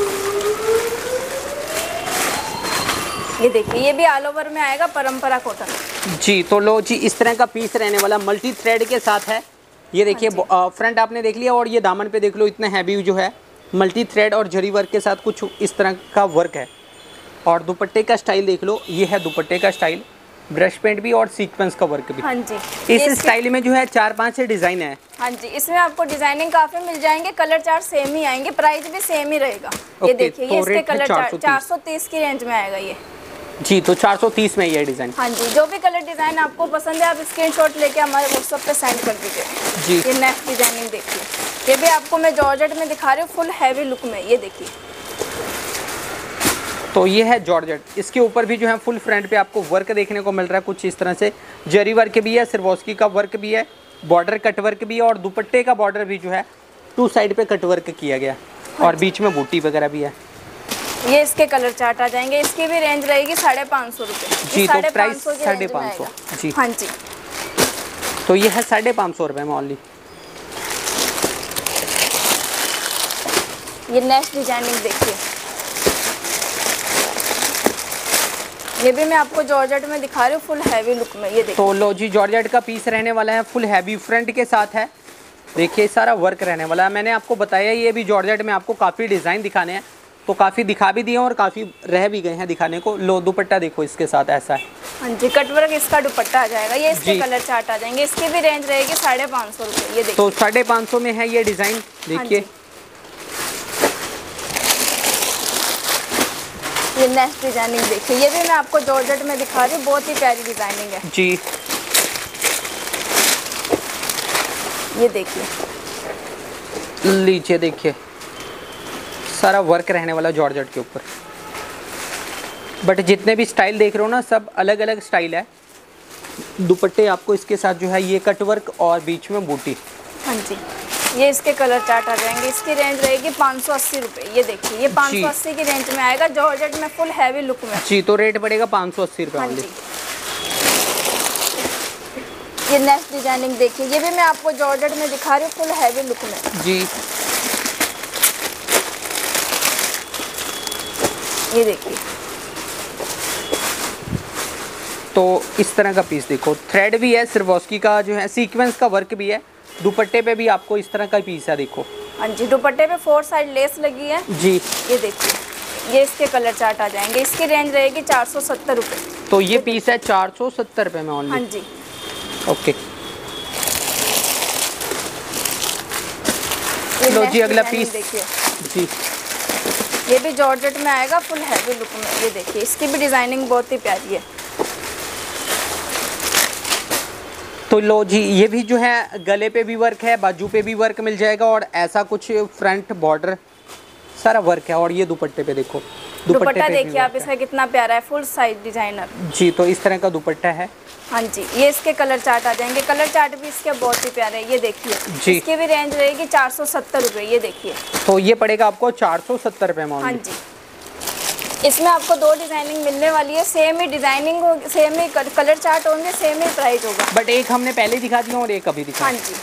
ये देखिए ये भी ऑल ओवर में आएगा परंपरा कॉटन। जी, तो लो जी इस तरह का पीस रहने वाला मल्टी थ्रेड के साथ है। ये देखिए फ्रंट आपने देख लिया और ये दामन पे देख लो इतना हैवी जो है मल्टी थ्रेड और जरी वर्क के साथ कुछ इस तरह का वर्क है। और दुपट्टे का स्टाइल देख लो, ये है दुपट्टे का स्टाइल, ब्रश पेंट भी और सीक्वेंस का वर्क भी। हाँ जी, इस स्टाइल में जो है 4-5 डिज़ाइन है। हाँ जी, इसमें आपको डिजाइनिंग काफी मिल जाएंगे। कलर चार्ट सेम ही आएंगे, प्राइस भी सेम ही रहेगा। ये देखिए तो ये इसके रेट है कलर चार्ट 430 430 की रेंज में आएगा ये। जी, तो 430 में ये डिज़ाइन। हाँ जी, जो भी कलर डिजाइन आपको पसंद है आप स्क्रीनशॉट लेके हमारे व्हाट्सएप पे सेंड कर दीजिए। जी, ये नेक्स्ट डिजाइनिंग देखिए। ये भी आपको मैं जॉर्जेट में दिखा रही हूँ फुल हैवी लुक में। ये देखिए तो ये है जॉर्जेट, इसके ऊपर भी जो है फुल फ्रंट पे आपको वर्क देखने को मिल रहा है कुछ इस तरह से। जरी वर्क भी है, सिरवॉस्की का वर्क भी है, बॉर्डर कट वर्क भी है और दुपट्टे का बॉर्डर भी जो है 2 साइड पे कट वर्क किया गया और बीच में बूटी वगैरह भी है। ये इसके कलर चार्ट आ जाएंगे। इसकी भी रेंज रहेगी 550 रुपये। जी, तो प्राइस 550। जी हाँ जी, तो ये है 550 रुपये में ओनली। ये नेक्स्ट डिजाइनिंग देखिए। ये भी मैं आपको जॉर्जेट में दिखा रही हूँ फुल हैवी लुक में। ये देखिए तो लो जी जॉर्जेट का पीस रहने वाला है, फुल हैवी फ्रंट के साथ है। देखिए सारा वर्क रहने वाला है। मैंने आपको बताया ये भी जॉर्जेट में आपको काफ़ी डिज़ाइन दिखाने हैं, तो काफ़ी दिखा भी दिए और काफ़ी रह भी गए हैं दिखाने को। लो दुपट्टा देखो इसके साथ ऐसा है। हाँ जी, कटवर्क इसका दुपट्टा आ जाएगा। ये इसके कलर चार्ट आ जाएंगे। इसकी भी रेंज रहेगी 550 रुपये। ये देखिए तो 550 में है ये डिज़ाइन। देखिए ये नेक्स्ट डिजाइनिंग देखिए, ये भी मैं आपको जॉर्जेट में दिखा रही हूँ, बहुत ही प्यारी डिजाइनिंग है जी। ये देखिए, लीजिए देखिए सारा वर्क रहने वाला जॉर्जेट के ऊपर। बट जितने भी स्टाइल देख रहे हो ना, सब अलग अलग स्टाइल है। दुपट्टे आपको इसके साथ जो है ये कट वर्क और बीच में बूटी। हाँ जी, ये इसके कलर चार्ट आ जाएंगे। इसकी रेंज रहेगी 580 रुपये। ये देखिए, ये 580 की रेंज में आएगा, जॉर्जेट में फुल हैवी लुक में। जी, तो रेट पड़ेगा 580 रुपये। हाँ जी। ये नेक्स्ट डिजाइनिंग देखिए, ये भी मैं आपको जॉर्जेट में दिखा रही हूँ, फुल हैवी लुक में जी। ये देखिए, तो इस तरह का पीस देखो, थ्रेड भी है, सिरवॉस्की का जो है सीक्वेंस का वर्क भी है। दुपट्टे पे भी आपको इस तरह का पीस है, देखो। हाँ जी, दुपट्टे पे 4 साइड लेस लगी है जी। ये देखिए, ये इसके कलर चार्ट आ जाएंगे। इसकी रेंज रहेगी 470 रुपये। तो ये पीस है 470 रुपये में हाँ ऑनली। जी। ओके, लो जी अगला पीस देखिए जी। ये भी जॉर्जेट में आएगा, फुल हैवी लुक में। ये देखिए, इसकी भी डिजाइनिंग बहुत ही प्यारी है। तो लो जी, ये भी जो है गले पे भी वर्क है, बाजू पे भी वर्क मिल जाएगा, और ऐसा कुछ फ्रंट बॉर्डर सारा वर्क है। और ये दुपट्टे पे देखो, दुपट्टा देखिए आप इसका कितना प्यारा है, फुल साइज डिजाइनर जी। तो इस तरह का दुपट्टा है। हाँ जी, ये इसके कलर चार्ट आ जाएंगे। कलर चार्ट भी इसके बहुत ही प्यारे है। ये देखिए, इसकी भी रेंज रहेगी 470 रुपये। ये देखिए, तो ये पड़ेगा आपको 470 रुपये में। हाँ जी, इसमें आपको 2 डिजाइनिंग मिलने वाली है। सेम ही डिजाइनिंग हो, सेम ही कलर चार्ट होंगे, सेम ही प्राइस होगा। बट एक हमने पहले दिखा दिया और एक अभी दिखा। हाँ जी,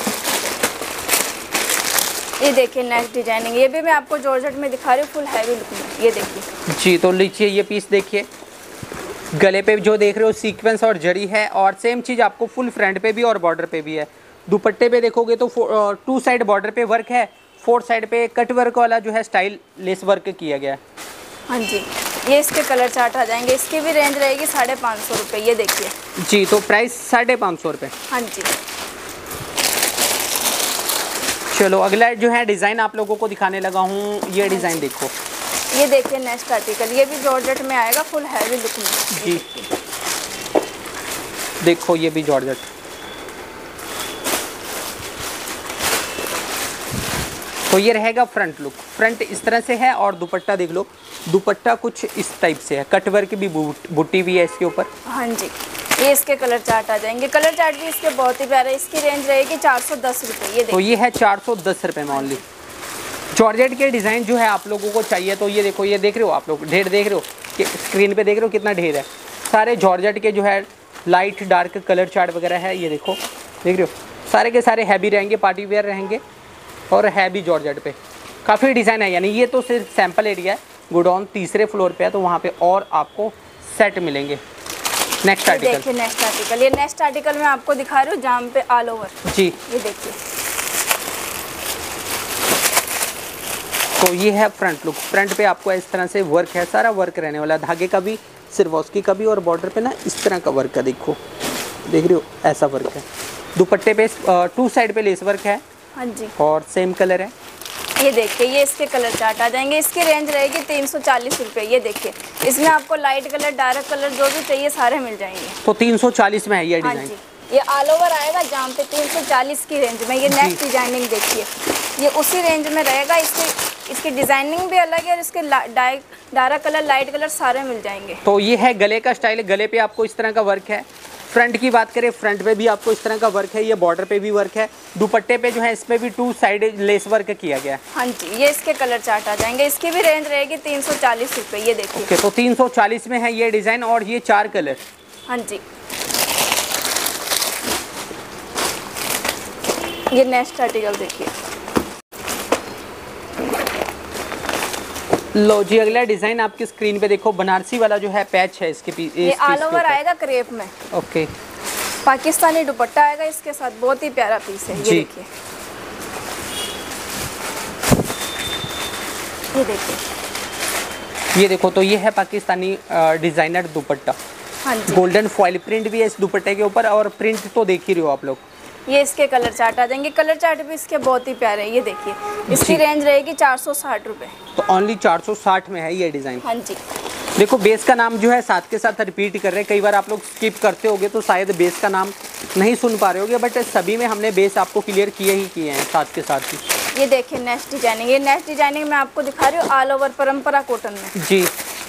ये देखिए नेक्स्ट डिजाइनिंग, ये भी मैं आपको जॉर्जेट में दिखा रही हूँ, फुल हैवी लुक में। ये देखिए जी। तो लीजिए ये पीस देखिए, गले पे जो देख रहे हो सीक्वेंस और जरी है, और सेम चीज़ आपको फुल फ्रंट पे भी और बॉर्डर पे भी है। दुपट्टे पे देखोगे तो 2 साइड बॉर्डर पे वर्क है, 4 साइड पे कट वर्क वाला जो है स्टाइल लेस वर्क किया गया है। हाँ जी, ये इसके कलर चार्ट आ जाएंगे। इसकी भी रेंज रहेगी 550 रुपये। ये देखिए जी। तो प्राइस 550 रुपये। हाँ जी। चलो अगला जो है डिज़ाइन आप लोगों को दिखाने लगा हूँ। ये डिज़ाइन देखो, ये देखिए नेक्स्ट आर्टिकल, ये भी जॉर्जेट में आएगा, फुल हैवी लुक में जी। देखो ये भी जॉर्जेट। तो ये रहेगा फ्रंट लुक, फ्रंट इस तरह से है, और दुपट्टा देख लो, दुपट्टा कुछ इस टाइप से है, कट वर्क की बूटी भी है इसके ऊपर। हाँ जी, ये इसके कलर चार्ट आ जाएंगे। कलर चार्ट भी इसके बहुत ही प्यारे। इसकी रेंज रहेगी 410 रुपये। ये तो ये है 410 रुपये में ऑनली। जॉर्जेट के डिज़ाइन जो है आप लोगों को चाहिए तो ये देखो, ये देख रहे हो आप लोग, ढेर देख रहे हो कि स्क्रीन पे देख रहे हो कितना ढेर है। सारे जॉर्जेट के जो है लाइट डार्क कलर चार्ट वगैरह है, ये देखो देख रहे हो, सारे के सारे हैवी रहेंगे, पार्टी वेयर रहेंगे, और हैवी जॉर्जेट पे काफ़ी डिज़ाइन है। यानी ये तो सिर्फ सैम्पल एरिया है, गोडाउन 3रे फ्लोर पे है, तो वहाँ पे और आपको सेट मिलेंगे। नेक्स्ट आर्टिकल देखिए, नेक्स्ट आर्टिकल, ये नेक्स्ट आर्टिकल मैं आपको दिखा रही हूँ जाम पे ऑल ओवर जी। ये देखिए, तो ये है फ्रंट लुक, फ्रंट पे आपको इस तरह से वर्क है, सारा वर्क रहने वाला, धागे का भी, सिरवॉस्की का भी, और बॉर्डर पे ना इस तरह का वर्क है, देखो देख रहे हो ऐसा वर्क है। दुपट्टे पे 2 साइड पे लेस वर्क है। हाँ जी, और सेम कलर है। ये देखिए, ये इसके कलर चार्ट आ जाएंगे। इसकी रेंज रहेगी 340 रुपये। ये देखिए, इसमें आपको लाइट कलर, डार्क कलर जो भी चाहिए सारे मिल जाएंगे। तो 340 में है ये हाँ डिज़ाइन। जी, ये ऑल ओवर आएगा जाम पे 340 की रेंज में। ये नेक्स्ट डिजाइनिंग देखिए, ये उसी रेंज में रहेगा। इसकी डिजाइनिंग भी अलग है, और इसके डार्क कलर, लाइट कलर सारे मिल जाएंगे। तो ये है गले का स्टाइल, गले पे आपको इस तरह का वर्क है। फ्रंट की बात करें, फ्रंट पे भी आपको इस तरह का वर्क है, ये बॉर्डर पे भी वर्क है। दुपट्टे पे जो है इसमें भी 2 साइड लेस वर्क किया गया है। हाँ जी, ये इसके कलर चार्ट आ जाएंगे। इसकी भी रेंज रहेगी 340 रुपये। ये देखिए, ओके, तो 340 में है ये डिज़ाइन, और ये 4 कलर। हाँ जी, ये नेक्स्ट आर्टिकल देखिए। लो जी अगला डिज़ाइन आपकी स्क्रीन पे देखो, बनारसी वाला जो है पैच है इसके पीछे, ये ऑल ओवर आएगा क्रेप में। ओके, पाकिस्तानी दुपट्टा आएगा इसके साथ, बहुत ही प्यारा पीस है। ये देखिए, ये देखिए, ये देखो, तो ये है पाकिस्तानी डिज़ाइनर दुपट्टा। हाँ जी, गोल्डन फॉइल प्रिंट भी है इस दुपट्टे के ऊपर, और प्रिंट तो देख ही रहे हो आप लोग। ये इसके कलर चार्ट आ जाएंगे। कलर चार्ट भी इसके बहुत ही प्यारे हैं। ये देखिए, इसकी रेंज रहेगी 460 रुपये। तो ओनली 460 में है ये डिज़ाइन। हाँ जी, देखो बेस का नाम जो है साथ के साथ रिपीट कर रहे हैं, कई बार आप लोग स्किप करते होगे तो शायद बेस का नाम नहीं सुन पा रहे होगे, बट सभी में हमने बेस आपको क्लियर किए हैं साथ के साथ ही। ये देखिए नेक्स्ट डिजाइनिंग, ये नेक्स्ट डिजाइनिंग मैं आपको दिखा रही हूँ ऑल ओवर परंपरा कॉटन में। जी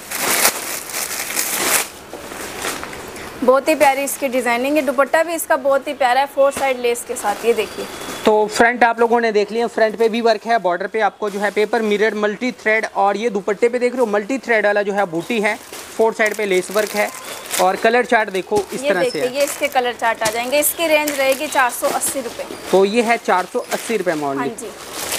बहुत ही प्यारी इसकी डिजाइनिंग है। दुपट्टा भी इसका बहुत ही प्यारा है 4 साइड लेस के साथ। ये देखिए तो फ्रंट आप लोगों ने देख लिया, फ्रंट पे भी वर्क है, बॉर्डर पे आपको जो है पेपर मिरर मल्टी थ्रेड, और ये दुपट्टे पे देख रहे हो मल्टी थ्रेड वाला जो है बूटी है, 4 साइड पे लेस वर्क है, और कलर चार्ट देखो इस तरह से है। ये इसके कलर चार्ट आ जाएंगे। इसकी रेंज रहेगी 480 रुपये। तो ये है 480 रुपये में हाँ ओनली। जी।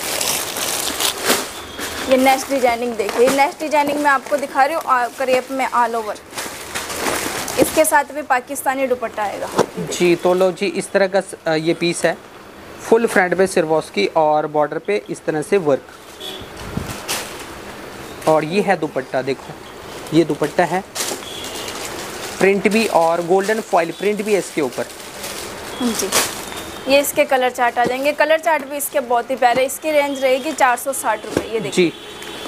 ये नेक्स्ट डिजाइनिंग देखिए, नेक्स्ट डिजाइनिंग मैं आपको दिखा रही हूँ करेप में ऑल ओवर। इसके साथ भी पाकिस्तानी दुपट्टा आएगा। जी तो लो जी, इस तरह का ये पीस है, फुल फ्रंट पे सिरवॉस्की और बॉर्डर पे इस तरह से वर्क, और ये है दुपट्टा। देखो ये दुपट्टा है, प्रिंट भी और गोल्डन फॉइल प्रिंट भी है इसके ऊपर। जी ये इसके कलर चार्ट आ जाएंगे। कलर चार्ट भी इसके बहुत ही प्यारे। इसकी रेंज रहेगी 460 रुपये। ये देखिए जी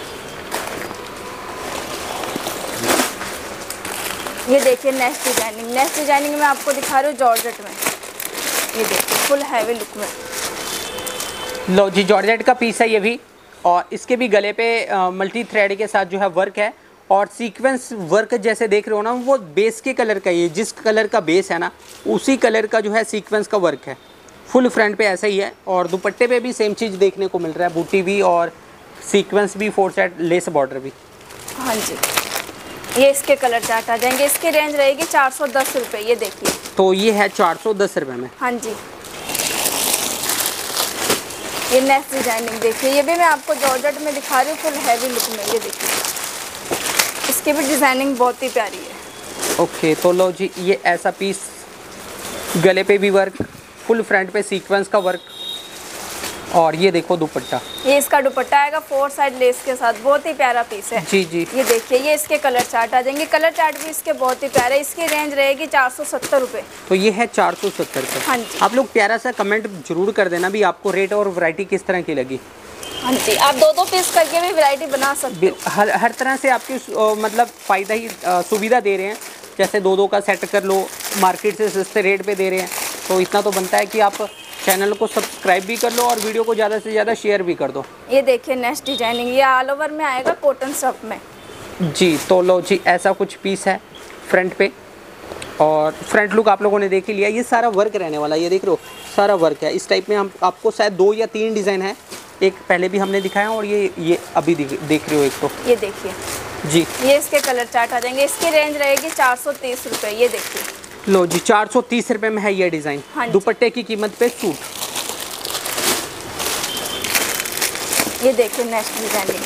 ये देखिए नेक्स्ट डिजाइनिंग। नेक्स्ट डिजाइनिंग में आपको दिखा रही हूँ जॉर्जेट में। ये देखिए फुल हैवी लुक में। लो जी, जॉर्जेट का पीस है ये भी, और इसके भी गले पे मल्टी थ्रेड के साथ जो है वर्क है, और सीक्वेंस वर्क जैसे देख रहे हो ना, वो बेस के कलर का, ये जिस कलर का बेस है ना उसी कलर का जो है सीक्वेंस का वर्क है। फुल फ्रंट पे ऐसा ही है, और दुपट्टे पे भी सेम चीज़ देखने को मिल रहा है, बूटी भी और सीक्वेंस भी, 4 साइड लेस बॉर्डर भी। हाँ जी ये इसके कलर चार्ट आ जाएंगे। इसकी रेंज रहेगी 410 रुपये। ये देखिए तो ये है 410 रुपये में। हाँ जी। ये नेक्स्ट डिजाइनिंग देखिए, ये भी मैं आपको जॉर्जेट में दिखा रही हूँ फुल हैवी लुक में। ये देखिए इसकी भी डिजाइनिंग बहुत ही प्यारी है। ओके तो लो जी, ये ऐसा पीस, गले पे भी वर्क, फुल फ्रंट पे सीक्वेंस का वर्क, और ये देखो दुपट्टा। ये इसका दुपट्टा आएगा 4 साइड लेस के साथ। बहुत ही प्यारा पीस है। जी जी ये देखिए ये इसके कलर चार्ट आ जाएंगे। कलर चार्ट भी इसके बहुत ही प्यारे। इसकी रेंज रहेगी 470 रुपये। तो ये है 470 रुपये। हाँ जी। आप लोग प्यारा सा कमेंट जरूर कर देना भी आपको रेट और वैरायटी किस तरह की लगी। हाँ जी, आप 2-2 पीस करके भी वैरायटी बना सकते हो। हर तरह से आपकी मतलब फ़ायदा ही सुविधा दे रहे हैं, जैसे 2-2 का सेट कर लो, मार्केट से सस्ते रेट पे दे रहे हैं, तो इतना तो बनता है कि आप चैनल को सब्सक्राइब भी कर लो और वीडियो को ज़्यादा से ज़्यादा शेयर भी कर दो। ये देखिए नेक्स्ट डिजाइनिंग, ये ऑल ओवर में आएगा कॉटन स्टफ में। जी तो लो जी, ऐसा कुछ पीस है फ्रंट पे, और फ्रंट लुक आप लोगों ने देख ही लिया। ये सारा वर्क रहने वाला है, ये देख रहे हो सारा वर्क है। इस टाइप में हम आपको शायद 2 या 3 डिज़ाइन है, एक पहले भी हमने दिखाया और ये अभी देख रहे हो एक तो। ये देखिए जी ये इसके कलर चार्ट आ जाएंगे। इसकी रेंज रहेगी 430 रुपये। ये देखिए लो जी, 430 रुपये में है ये डिज़ाइन। हाँ दुपट्टे की कीमत पे सूट। ये देखिए नेक्स्ट डिजाइनिंग।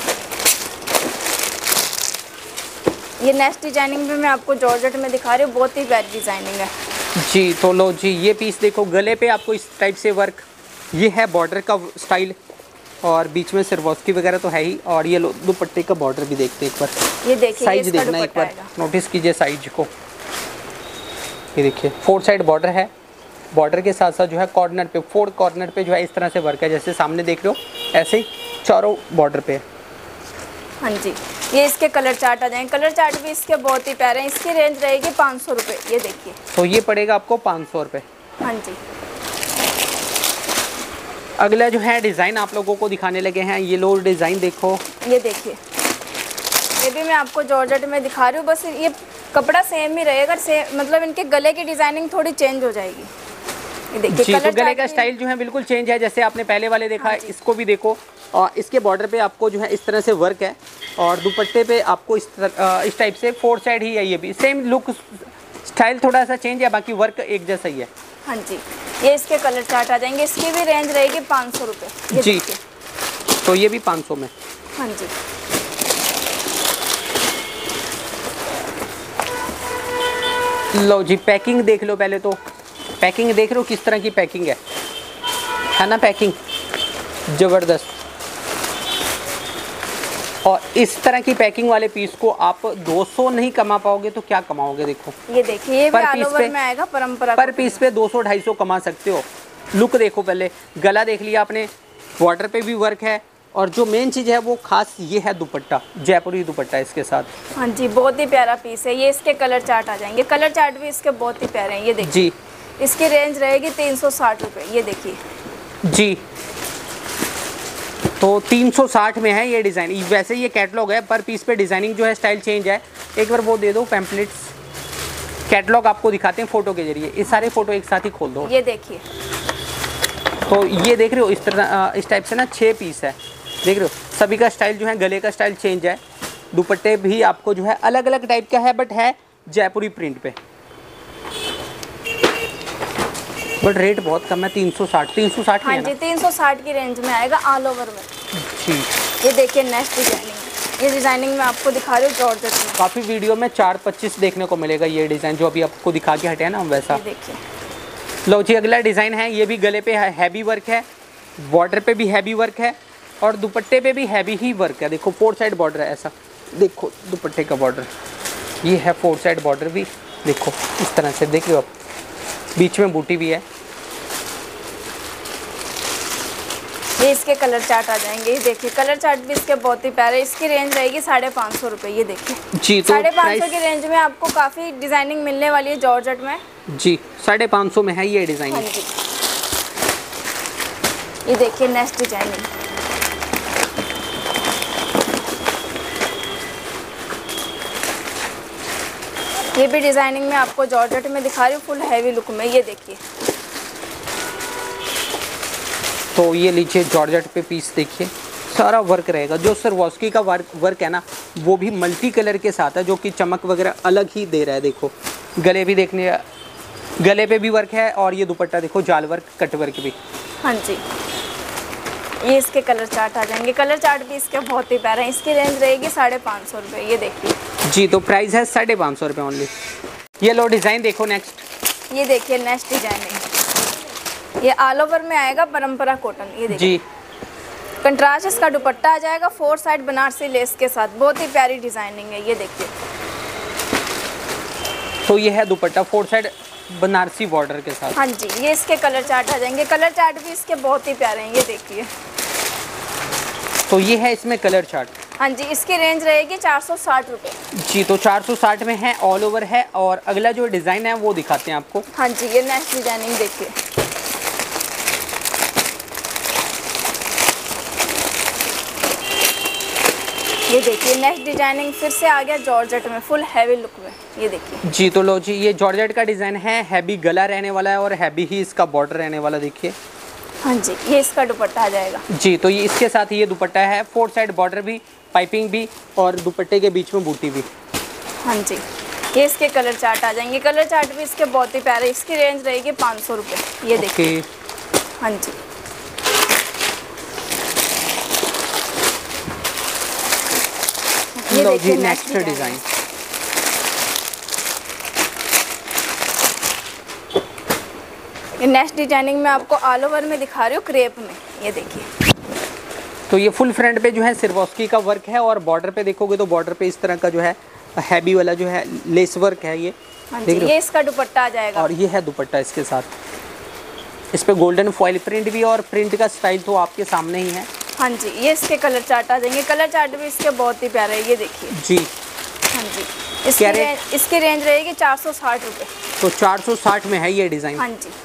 ये नेक्स्ट डिजाइनिंग भी मैं आपको जॉर्जेट में दिखा रही हूँ। बहुत ही प्यारी डिजाइनिंग है। जी तो लो जी, ये पीस देखो, गले पे आपको इस टाइप से वर्क, ये है बॉर्डर का स्टाइल, और बीच में सिरवॉस्की वगैरह तो है ही, और ये लो दुपट्टे का बॉर्डर भी देखते हैं एक बार। ये देखिए साइज देखना एक बार, नोटिस कीजिए साइज को। ये देखिए 4 साइड बॉर्डर है, बॉर्डर के साथ साथ जो है कॉर्नर पे, 4 कॉर्नर पे जो है इस तरह से वर्क है, जैसे सामने देख रहे हो ऐसे ही चारों बॉर्डर पे। हाँ जी ये इसके कलर चार्ट आ जाएंगे। कलर चार्ट भी इसके बहुत ही प्यारे हैं। इसकी रेंज रहेगी 500 रुपये। ये देखिए तो ये पड़ेगा आपको 500 रुपये। हाँ जी अगला जो है डिज़ाइन आप लोगों को दिखाने लगे हैं, ये लो डिज़ाइन देखो। ये देखिए ये भी मैं आपको जॉर्जेट में दिखा रही हूँ। बस ये कपड़ा सेम ही रहेगा, सेम मतलब इनके गले की डिज़ाइनिंग थोड़ी चेंज हो जाएगी। ये देखिए जी तो गले का स्टाइल जो है बिल्कुल चेंज है, जैसे आपने पहले वाले देखा है, इसको भी देखो। और इसके बॉर्डर पे आपको जो है इस तरह से वर्क है, और दुपट्टे पे आपको इस टाइप से 4 साइड ही है। ये भी सेम लुक, स्टाइल थोड़ा सा चेंज है, बाकी वर्क एक जैसा ही है। हाँ जी ये इसके कलर चार्ट आ जाएंगे। इसकी भी रेंज रहेगी 500 रुपये। जी तो ये भी 500 में। हाँ जी लो जी, पैकिंग देख लो पहले तो। पैकिंग देख रहे हो किस तरह की पैकिंग है ना, पैकिंग ज़बरदस्त। और इस तरह की पैकिंग वाले पीस को आप 200 नहीं कमा पाओगे तो क्या कमाओगे। देखो ये देखिए ये भी ऑल ओवर में आएगा परंपरा। पर पीस पे 200-250 कमा सकते हो। लुक देखो, पहले गला देख लिया आपने, बॉर्डर पे भी वर्क है, और जो मेन चीज़ है वो खास ये है दुपट्टा, जयपुरी दुपट्टा इसके साथ। हाँ जी, बहुत ही प्यारा पीस है ये। इसके कलर चार्ट आ जाएंगे, कलर चार्ट भी इसके बहुत ही प्यारे हैं। ये देखिए जी, इसकी रेंज रहेगी 360 रुपये। ये देखिए जी, तो 360 में है ये डिज़ाइन। वैसे ये कैटलॉग है, पर पीस पे डिज़ाइनिंग जो है स्टाइल चेंज है। एक बार वो दे दो पैम्पलेट्स, कैटलॉग आपको दिखाते हैं फ़ोटो के जरिए। ये सारे फ़ोटो एक साथ ही खोल दो। ये देखिए, तो ये देख रहे हो इस तरह, इस टाइप से ना 6 पीस है, देख रहे हो। सभी का स्टाइल जो है, गले का स्टाइल चेंज है। दुपट्टे भी आपको जो है अलग अलग टाइप का है, बट है जयपुरी प्रिंट पे। बट रेट बहुत कम है, 360 हाँ में जी 360 की रेंज में आएगा ऑल ओवर में। जी। ये देखिए नेक्स्ट डिजाइनिंग, ये डिजाइनिंग मैं आपको दिखा रही हूँ जॉर्जेट में। काफ़ी वीडियो में 425 देखने को मिलेगा ये डिज़ाइन, जो अभी आपको दिखा के हटे हैं ना वैसा। ये देखिए, लो जी, अगला डिज़ाइन है। ये भी गले पे हैवी वर्क है, बॉर्डर पे भी हैवी वर्क है, और दुपट्टे पे भी हैवी ही वर्क है। देखो 4 साइड बॉर्डर है ऐसा, देखो दुपट्टे का बॉर्डर ये है। 4 साइड बॉर्डर भी देखो इस तरह से, देख रहे हो आप, बीच में बूटी भी है। ये इसके कलर चार्ट आ जाएंगे। ये देखिए कलर चार्ट भी इसके बहुत ही प्यारे। इसकी रेंज रहेगी 550 रुपये। ये देखिए जी, तो 550 की रेंज में आपको काफ़ी डिजाइनिंग मिलने वाली है जॉर्जेट में। जी 550 में है ये डिज़ाइन। हाँ जी, ये देखिए नेक्स्ट डिजाइनिंग। ये भी डिजाइनिंग में आपको जॉर्जेट में दिखा रही हूँ, फुल हैवी लुक में। ये देखिए, तो ये लीजिए जॉर्जेट पे पीस, देखिए सारा वर्क रहेगा। जो सरवॉस्की का वर्क है ना, वो भी मल्टी कलर के साथ है, जो कि चमक वगैरह अलग ही दे रहा है। देखो गले भी देखने, गले पे भी वर्क है, और ये दुपट्टा देखो जाल वर्क, कट वर्क भी। हाँ जी, ये इसके कलर चार्ट आ जाएंगे। कलर चार्ट भी इसके बहुत ही प्यारे हैं। इसकी रेंज रहेगी 550 रुपये। ये देखिए जी, तो प्राइस है 550 रुपये ओनली। ये लो डिज़ाइन देखो नेक्स्ट। ये देखिए नेक्स्ट डिजाइनिंग, ये ऑल ओवर में आएगा परंपरा कॉटन। ये देखिए जी, कंट्रास्ट इसका दुपट्टा आ जाएगा 4 साइड बनारसी लेस के साथ। बहुत ही प्यारी डिजाइनिंग है। ये देखिए, तो ये है दुपट्टा 4 साइड बनारसी बॉर्डर के साथ। हाँ जी, ये इसके कलर चार्ट आ जाएंगे। कलर चार्ट भी इसके बहुत ही प्यारे हैं। ये देखिए, तो ये है इसमें कलर चार्ट। हाँ जी, इसकी रेंज रहेगी 460 रुपये। जी, तो 460 में है, ऑल ओवर है। और अगला जो डिज़ाइन है वो दिखाते हैं आपको। हाँ जी, ये नेक्स्ट डिजाइनिंग देखिए। ये देखिए नेक्स्ट डिजाइनिंग फिर से आ गया जॉर्जेट में, फुल हैवी लुक में। ये देखिए जी, तो लो जी, ये जॉर्जेट का डिज़ाइन है, हैवी गला रहने वाला है और हैवी ही इसका बॉर्डर रहने वाला। देखिए हाँ जी, ये इसका दुपट्टा आ जाएगा। जी, तो ये इसके साथ ये दुपट्टा है, 4 साइड बॉर्डर भी, पाइपिंग भी, और दुपट्टे के बीच में बूटी भी। हाँ जी, ये इसके कलर चार्ट आ जाएंगे। कलर चार्ट भी इसके बहुत ही प्यारे। इसकी रेंज रहेगी 500 रुपये। ये देखिए हाँ जी, ये देखिए नेक्स्ट डिज़ाइन। ये नेक्स्ट डिजाइनिंग में आपको ऑल ओवर में दिखा रही हूँ क्रेप में। ये देखिए, तो ये फुल फ्रंट पे जो है सिरवॉस्की का वर्क है, और बॉर्डर पे देखोगे तो बॉर्डर पे इस तरह का जो है हैवी वाला जो है लेस वर्क है। ये हाँ जी, ये इसका दुपट्टा आ जाएगा। और ये है दुपट्टा इसके साथ। इस पे गोल्डन फॉइल प्रिंट भी, और प्रिंट का स्टाइल तो आपके सामने ही है। हाँ जी, ये इसके कलर चार्ट आ जाएंगे। कलर चार्ट भी इसके बहुत ही प्यारे हैं। ये देखिए जी, हाँ जी, इसकी रेंज रहेगी 460 रुपये। तो 460 में है ये डिज़ाइन। हाँ जी,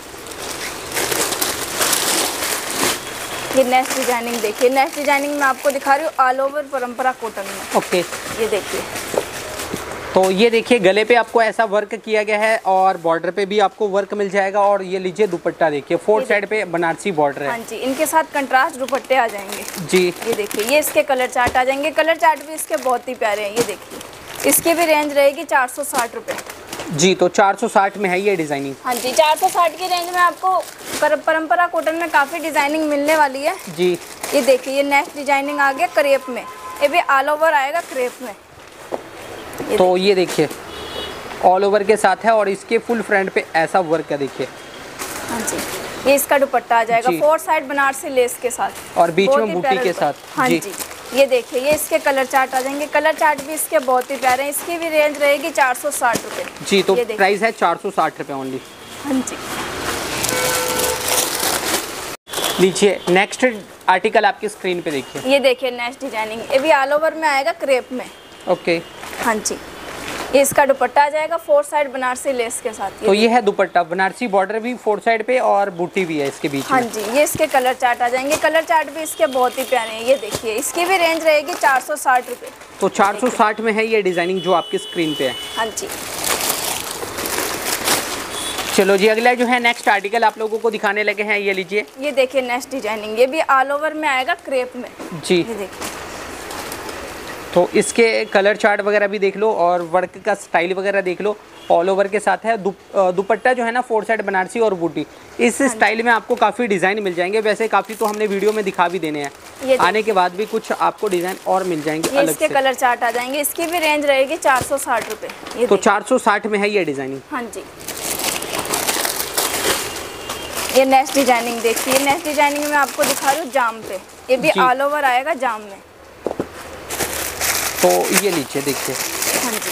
ये नेक्स्ट डिजाइनिंग देखिए। नेक्स्ट डिजाइनिंग में आपको दिखा रही हूँ ऑल ओवर परंपरा कॉटन में। ओके, ये देखिए, तो ये देखिए गले पे आपको ऐसा वर्क किया गया है, और बॉर्डर पे भी आपको वर्क मिल जाएगा। और ये लीजिए दुपट्टा देखिए, 4 साइड पे बनारसी बॉर्डर है। हाँ जी, इनके साथ कंट्रास्ट दुपट्टे आ जाएंगे। जी, ये देखिए, ये इसके कलर चार्ट आ जाएंगे। कलर चार्ट भी इसके बहुत ही प्यारे हैं। ये देखिए, इसकी भी रेंज रहेगी 460 रुपये। जी, तो 460 में है ये डिज़ाइनिंग। हाँ जी, 460 की रेंज में आपको परंपरा कॉटन में काफ़ी डिजाइनिंग मिलने वाली है। जी, ये देखिए, ये नेक्स्ट डिजाइनिंग आ गया क्रेप में। ये भी ऑल ओवर आएगा क्रेप में। तो ये देखिए ऑल ओवर के साथ है, और इसके फुल फ्रंट पे ऐसा वर्क है। देखिए हाँ जी, ये इसका दुपट्टा आ जाएगा 4 साइड बनारसी लेस के साथ, और बीच बहुत में ही बूटी प्यारा के दुपट्टा। साथ। हाँ जी, जी, ये देखिए, ये इसके कलर चार्ट आ जाएंगे। कलर चार्ट भी इसके बहुत ही प्यारे हैं। इसकी भी रेंज रहेगी 460 रुपये। जी, तो प्राइस है 460 रुपये ओनली। हाँ जी, लीजिए नेक्स्ट आर्टिकल आपकी स्क्रीन पे देखिए। ये देखिए नेक्स्ट डिजाइनिंग, ये भी ऑल ओवर में आएगा क्रेप में। ओके, हाँ जी, ये इसका दुपट्टा आ जाएगा 4 साइड बनारसी लेस के साथ। तो ये है दुपट्टा, बनारसी बॉर्डर भी 4 साइड पे और बूटी भी है इसके बीच हाँ में। जी, ये इसके कलर चार्ट आ जाएंगे। कलर चार्ट भी इसके बहुत ही प्यारे हैं। ये देखिए, इसकी भी रेंज रहेगी 460 रुपये। तो 460 में है ये डिजाइनिंग जो आपकी स्क्रीन पे है। हाँ जी, चलो जी, अगला जो है नेक्स्ट आर्टिकल आप लोगों को दिखाने लगे हैं, ये लीजिए। ये देखिए नेक्स्ट डिजाइनिंग, ये भी ऑल ओवर में आएगा क्रेप में। जी, ये देखिए, तो इसके कलर चार्ट वगैरह भी देख लो और वर्क का स्टाइल वगैरह देख लो। ऑल ओवर के साथ है। दुपट्टा जो है ना 4 साइड बनारसी और बूटी, इस स्टाइल में आपको काफ़ी डिज़ाइन मिल जाएंगे। वैसे काफ़ी तो हमने वीडियो में दिखा भी देने हैं, आने के बाद भी कुछ आपको डिज़ाइन और मिल जाएंगे ये अलग इसके से। कलर चार्ट आ जाएंगे। इसकी भी रेंज रहेगी 460 रुपये। ये तो देखिए। 460 में है ये डिज़ाइनिंग। हाँ जी, ये नेक्स्ट डिजाइनिंग देखिए। नेक्स्ट डिजाइनिंग में आपको दिखा रही हूँ जाम पे, ये भी जी। ऑल ओवर आएगा जाम में। तो ये लीजिए देखिए, हाँ जी,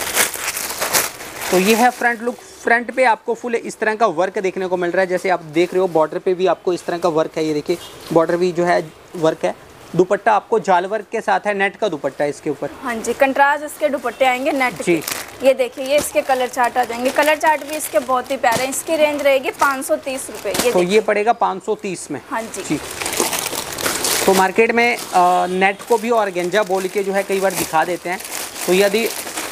तो ये है फ्रंट लुक। फ्रंट पे आपको फुल इस तरह का वर्क देखने को मिल रहा है, जैसे आप देख रहे हो बॉर्डर पे भी आपको इस तरह का वर्क है। ये देखिए बॉर्डर भी जो है वर्क है। दुपट्टा आपको जाल वर्क के साथ है, नेट का दुपट्टा है इसके ऊपर। हाँ जी, कंट्रास्ट इसके दुपट्टे आएंगे नेट जी। के। ये देखिए, ये इसके कलर चार्ट आ जाएंगे। कलर चार्ट भी इसके बहुत ही प्यारे हैं। इसकी रेंज रहेगी 530 रुपये। ये तो देखिए। ये पड़ेगा 530 में। हाँ जी, जी, तो मार्केट में नेट को भी ऑर्गेंजा बोल के जो है कई बार दिखा देते हैं। तो यदि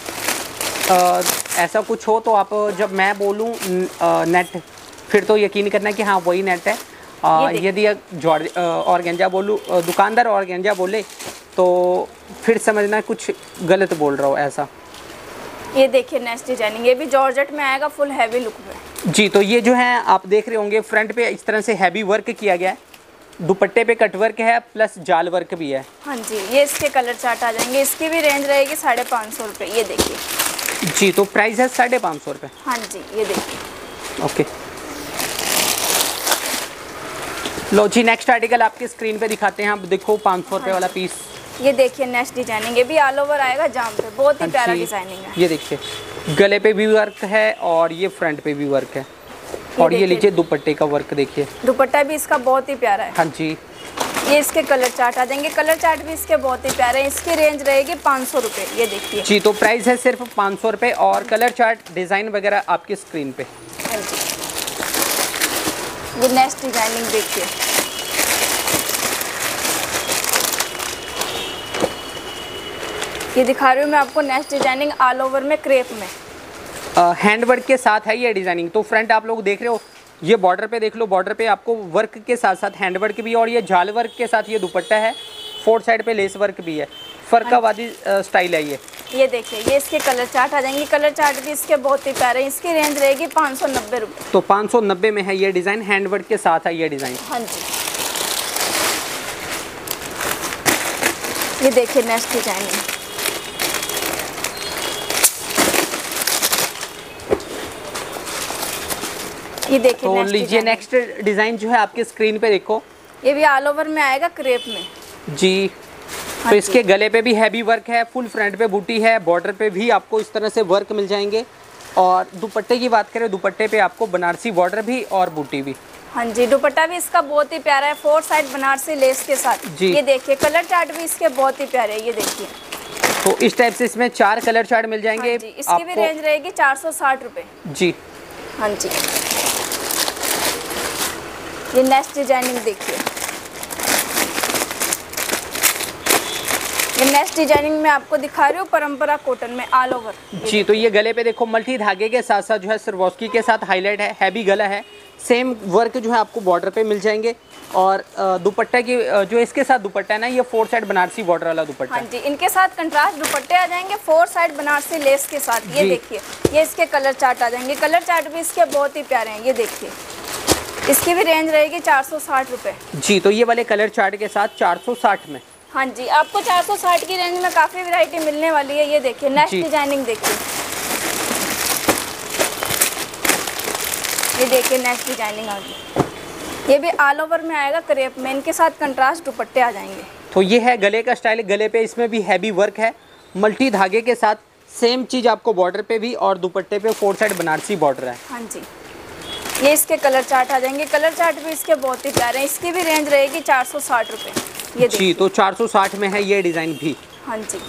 ऐसा कुछ हो तो आप, जब मैं बोलूँ नेट, फिर तो यकीन करना कि हाँ वही नेट है। यदि ऑर्गेंजा बोलूँ, दुकानदार ऑर्गेंजा बोले तो फिर समझना कुछ गलत बोल रहा हो ऐसा। ये देखिए नेक्स्ट डिजाइनिंग, ये भी जॉर्जेट में आएगा फुल हैवी लुक में। जी, तो ये जो है आप देख रहे होंगे फ्रंट पे इस तरह से हैवी वर्क किया गया है। दुपट्टे पे कट वर्क है प्लस जाल वर्क भी है। हाँ जी, ये इसके कलर चार्ट आ जाएंगे। इसकी भी रेंज रहेगी 550 रुपये। ये देखिए। जी, तो प्राइस है 550 रुपये। हाँ जी, ये देखिए। ओके, लो जी, नेक्स्ट आर्टिकल आपकी स्क्रीन पे दिखाते हैं। आप देखो 500 रुपये वाला पीस। ये देखिए नेक्स्ट डिजाइनिंग, ये भी ऑल ओवर आएगा जाम पे। बहुत ही प्यारा जी, डिजाइनिंग है। ये देखिए गले पे भी वर्क है और ये फ्रंट पे भी वर्क है। और ये लीजिए दुपट्टे का वर्क देखिए। दुपट्टा भी इसका बहुत ही प्यारा है। हाँ जी, ये इसके कलर चार्ट आ जाएंगे। कलर चार्ट भी इसके बहुत ही प्यारे हैं। इसकी रेंज रहेगी 500 रुपये। ये देखिए। जी, तो प्राइस है सिर्फ 500 रुपये और कलर चार्ट डिज़ाइन वगैरह आपकी स्क्रीन पे। हाँ जी, ये नेक्स्ट डिजाइनिंग देखिए। ये दिखा रही हूँ मैं आपको नेक्स्ट डिजाइनिंग ऑल ओवर में क्रेप में। हैंड वर्क के साथ है ये डिज़ाइनिंग। तो फ्रंट आप लोग देख रहे हो, ये बॉर्डर पे देख लो, बॉर्डर पे आपको वर्क के साथ साथ हैंड वर्क भी और ये जाल वर्क के साथ ये दुपट्टा है। 4 साइड पे लेस वर्क भी है। फरकावादी स्टाइल है ये। ये देखिए, ये इसके कलर चार्ट आ जाएंगे। कलर चार्ट भी इसके बहुत ही प्यारे हैं। इसकी रेंज रहेगी 590 रुपये। तो 590 में है ये डिज़ाइन, हैंड वर्क के साथ है ये डिज़ाइन। हाँ जी, ये देखिए नेक्स्ट डिजाइनिंग। ये देखिए तो लीजिए नेक्स्ट डिज़ाइन जो है आपके स्क्रीन पे देखो। ये भी ऑल ओवर में आएगा क्रेप में। जी, तो इसके गले पे भी हैवी वर्क है, फुल फ्रंट पे बूटी है, बॉर्डर पे भी आपको इस तरह से वर्क मिल जाएंगे। और दुपट्टे की बात करें, दुपट्टे पे आपको बनारसी बॉर्डर भी और बूटी भी। हाँ जी, दुपट्टा भी इसका बहुत ही प्यारा है 4 साइड बनारसी लेस के साथ। जी। ये देखिए कलर चार्ट भी इसके बहुत ही प्यारे हैं। ये देखिए। तो इस टाइप से इसमें 4 कलर चार्ट मिल जाएंगे। हाँ जी, इसकी भी रेंज रहेगी 460 रुपये। जी, हाँ जी, ये नेक्स्ट डिजाइनिंग देखिए। ये नेक्स्ट डिजाइनिंग में आपको दिखा रही हूँ परंपरा कॉटन में ऑल ओवर। जी, तो ये गले पे देखो मल्टी धागे के साथ साथ जो है सिरवॉस्की के साथ हाईलाइट है, हैवी गला है। सेम वर्क जो है आपको बॉर्डर पे मिल जाएंगे। और दुपट्टा की जो इसके साथ दुपट्टा है ना, ये 4 साइड बनारसी बॉर्डर वाला दुपट्टा। हाँ जी, इनके साथ कंट्रास्ट दुपट्टे आ जाएंगे 4 साइड बनारसी लेस के साथ। ये देखिए, ये इसके कलर चार्ट आ जाएंगे। कलर चार्ट भी इसके बहुत ही प्यारे हैं। ये देखिए, इसकी भी रेंज रहेगी 460 रुपये। जी, तो ये वाले कलर चार्ट के साथ 460 में। हाँ जी, आपको 460 की रेंज में काफ़ी वैरायटी मिलने वाली है। ये देखिए नेक्स्ट डिजाइनिंग देखिए। ये देखिए नेक्स्ट डिजाइनिंग आ गई। ये भी ऑल ओवर में आएगा क्रेप में। इनके साथ कंट्रास्ट दुपट्टे आ जाएंगे। तो ये है गले का स्टाइल। गले पे इसमें भी हैवी वर्क है, मल्टी धागे के साथ। सेम चीज़ आपको बॉर्डर पे भी और दुपट्टे पे 4 साइड बनारसी बॉर्डर है। हाँ जी, ये इसके कलर चार्ट आ जाएंगे, कलर चार्ट भी इसके बहुत ही प्यारे हैं। इसकी भी रेंज रहेगी 460 रुपये। ये जी, तो 460 में है ये डिज़ाइन भी। हाँ जी,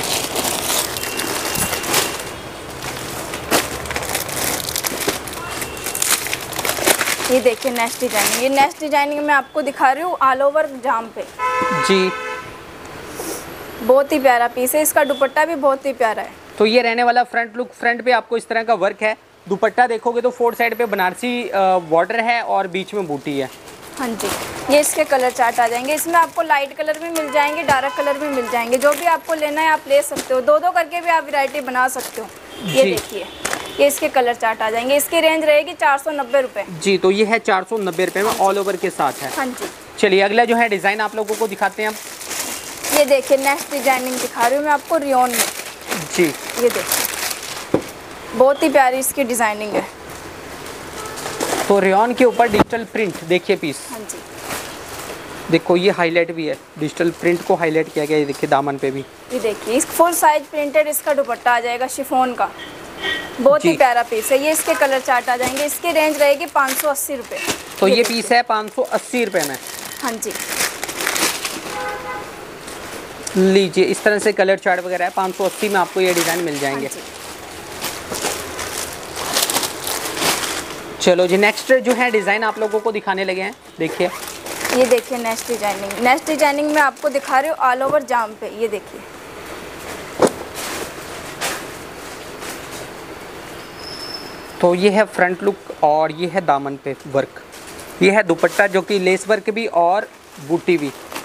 ये देखिए नेक्स्ट डिजाइनिंग। ये नेक्स्ट डिजाइनिंग मैं आपको दिखा रही हूँ ऑल ओवर जाम पे। जी, बहुत ही प्यारा पीस है, इसका दुपट्टा भी बहुत ही प्यारा है। तो ये रहने वाला फ्रंट लुक। फ्रंट पे आपको इस तरह का वर्क है। दुपट्टा देखोगे तो 4 साइड पे बनारसी बॉर्डर है और बीच में बूटी है। हाँ जी, ये इसके कलर चार्ट आ जाएंगे। इसमें आपको लाइट कलर भी मिल जाएंगे, डार्क कलर भी मिल जाएंगे। जो भी आपको लेना है आप ले सकते हो, दो दो करके भी आप वैरायटी बना सकते हो। ये जी। देखिए, ये इसके कलर चार्ट आ जाएंगे। इसकी रेंज रहेगी 490 रुपये। जी, तो ये है 490 रुपये में ऑल ओवर के साथ है। हाँ जी, चलिए अगला जो है डिज़ाइन आप लोगों को दिखाते हैं अब। ये देखिए नेक्स्ट डिजाइनिंग दिखा रही हूँ मैं आपको रियोन में। जी, ये देखिए, बहुत ही प्यारी इसकी डिजाइनिंग है। तो रेयॉन के ऊपर डिजिटल प्रिंट देखिए पीस। हाँ जी, देखो ये हाईलाइट भी है, डिजिटल प्रिंट को हाईलाइट किया गया है। ये देखिए दामन पे भी। ये देखिए इस फुल साइज प्रिंटेड इसका दुपट्टा आ जाएगा शिफॉन का। बहुत ही जी। प्यारा पीस है। ये इसके कलर चार्ट आ जाएंगे। इसकी रेंज रहेगी 580 रुपये। तो ये देखिए। पीस है 580 रुपये में। हाँ जी, लीजिए इस तरह से कलर चार्ट वगैरह है। 580 में आपको ये डिज़ाइन मिल हाँ जाएंगे। जी, चलो जी, नेक्स्ट जो है डिज़ाइन आप लोगों को दिखाने लगे हैं। देखिए ये देखिए नेक्स्ट डिजाइनिंग। नेक्स्ट डिजाइनिंग में आपको दिखा रही हूँ ऑल ओवर जाम पे। ये देखिए, तो ये है फ्रंट लुक और ये है दामन पे वर्क। ये है दुपट्टा जो कि लेस वर्क भी और बूटी भी।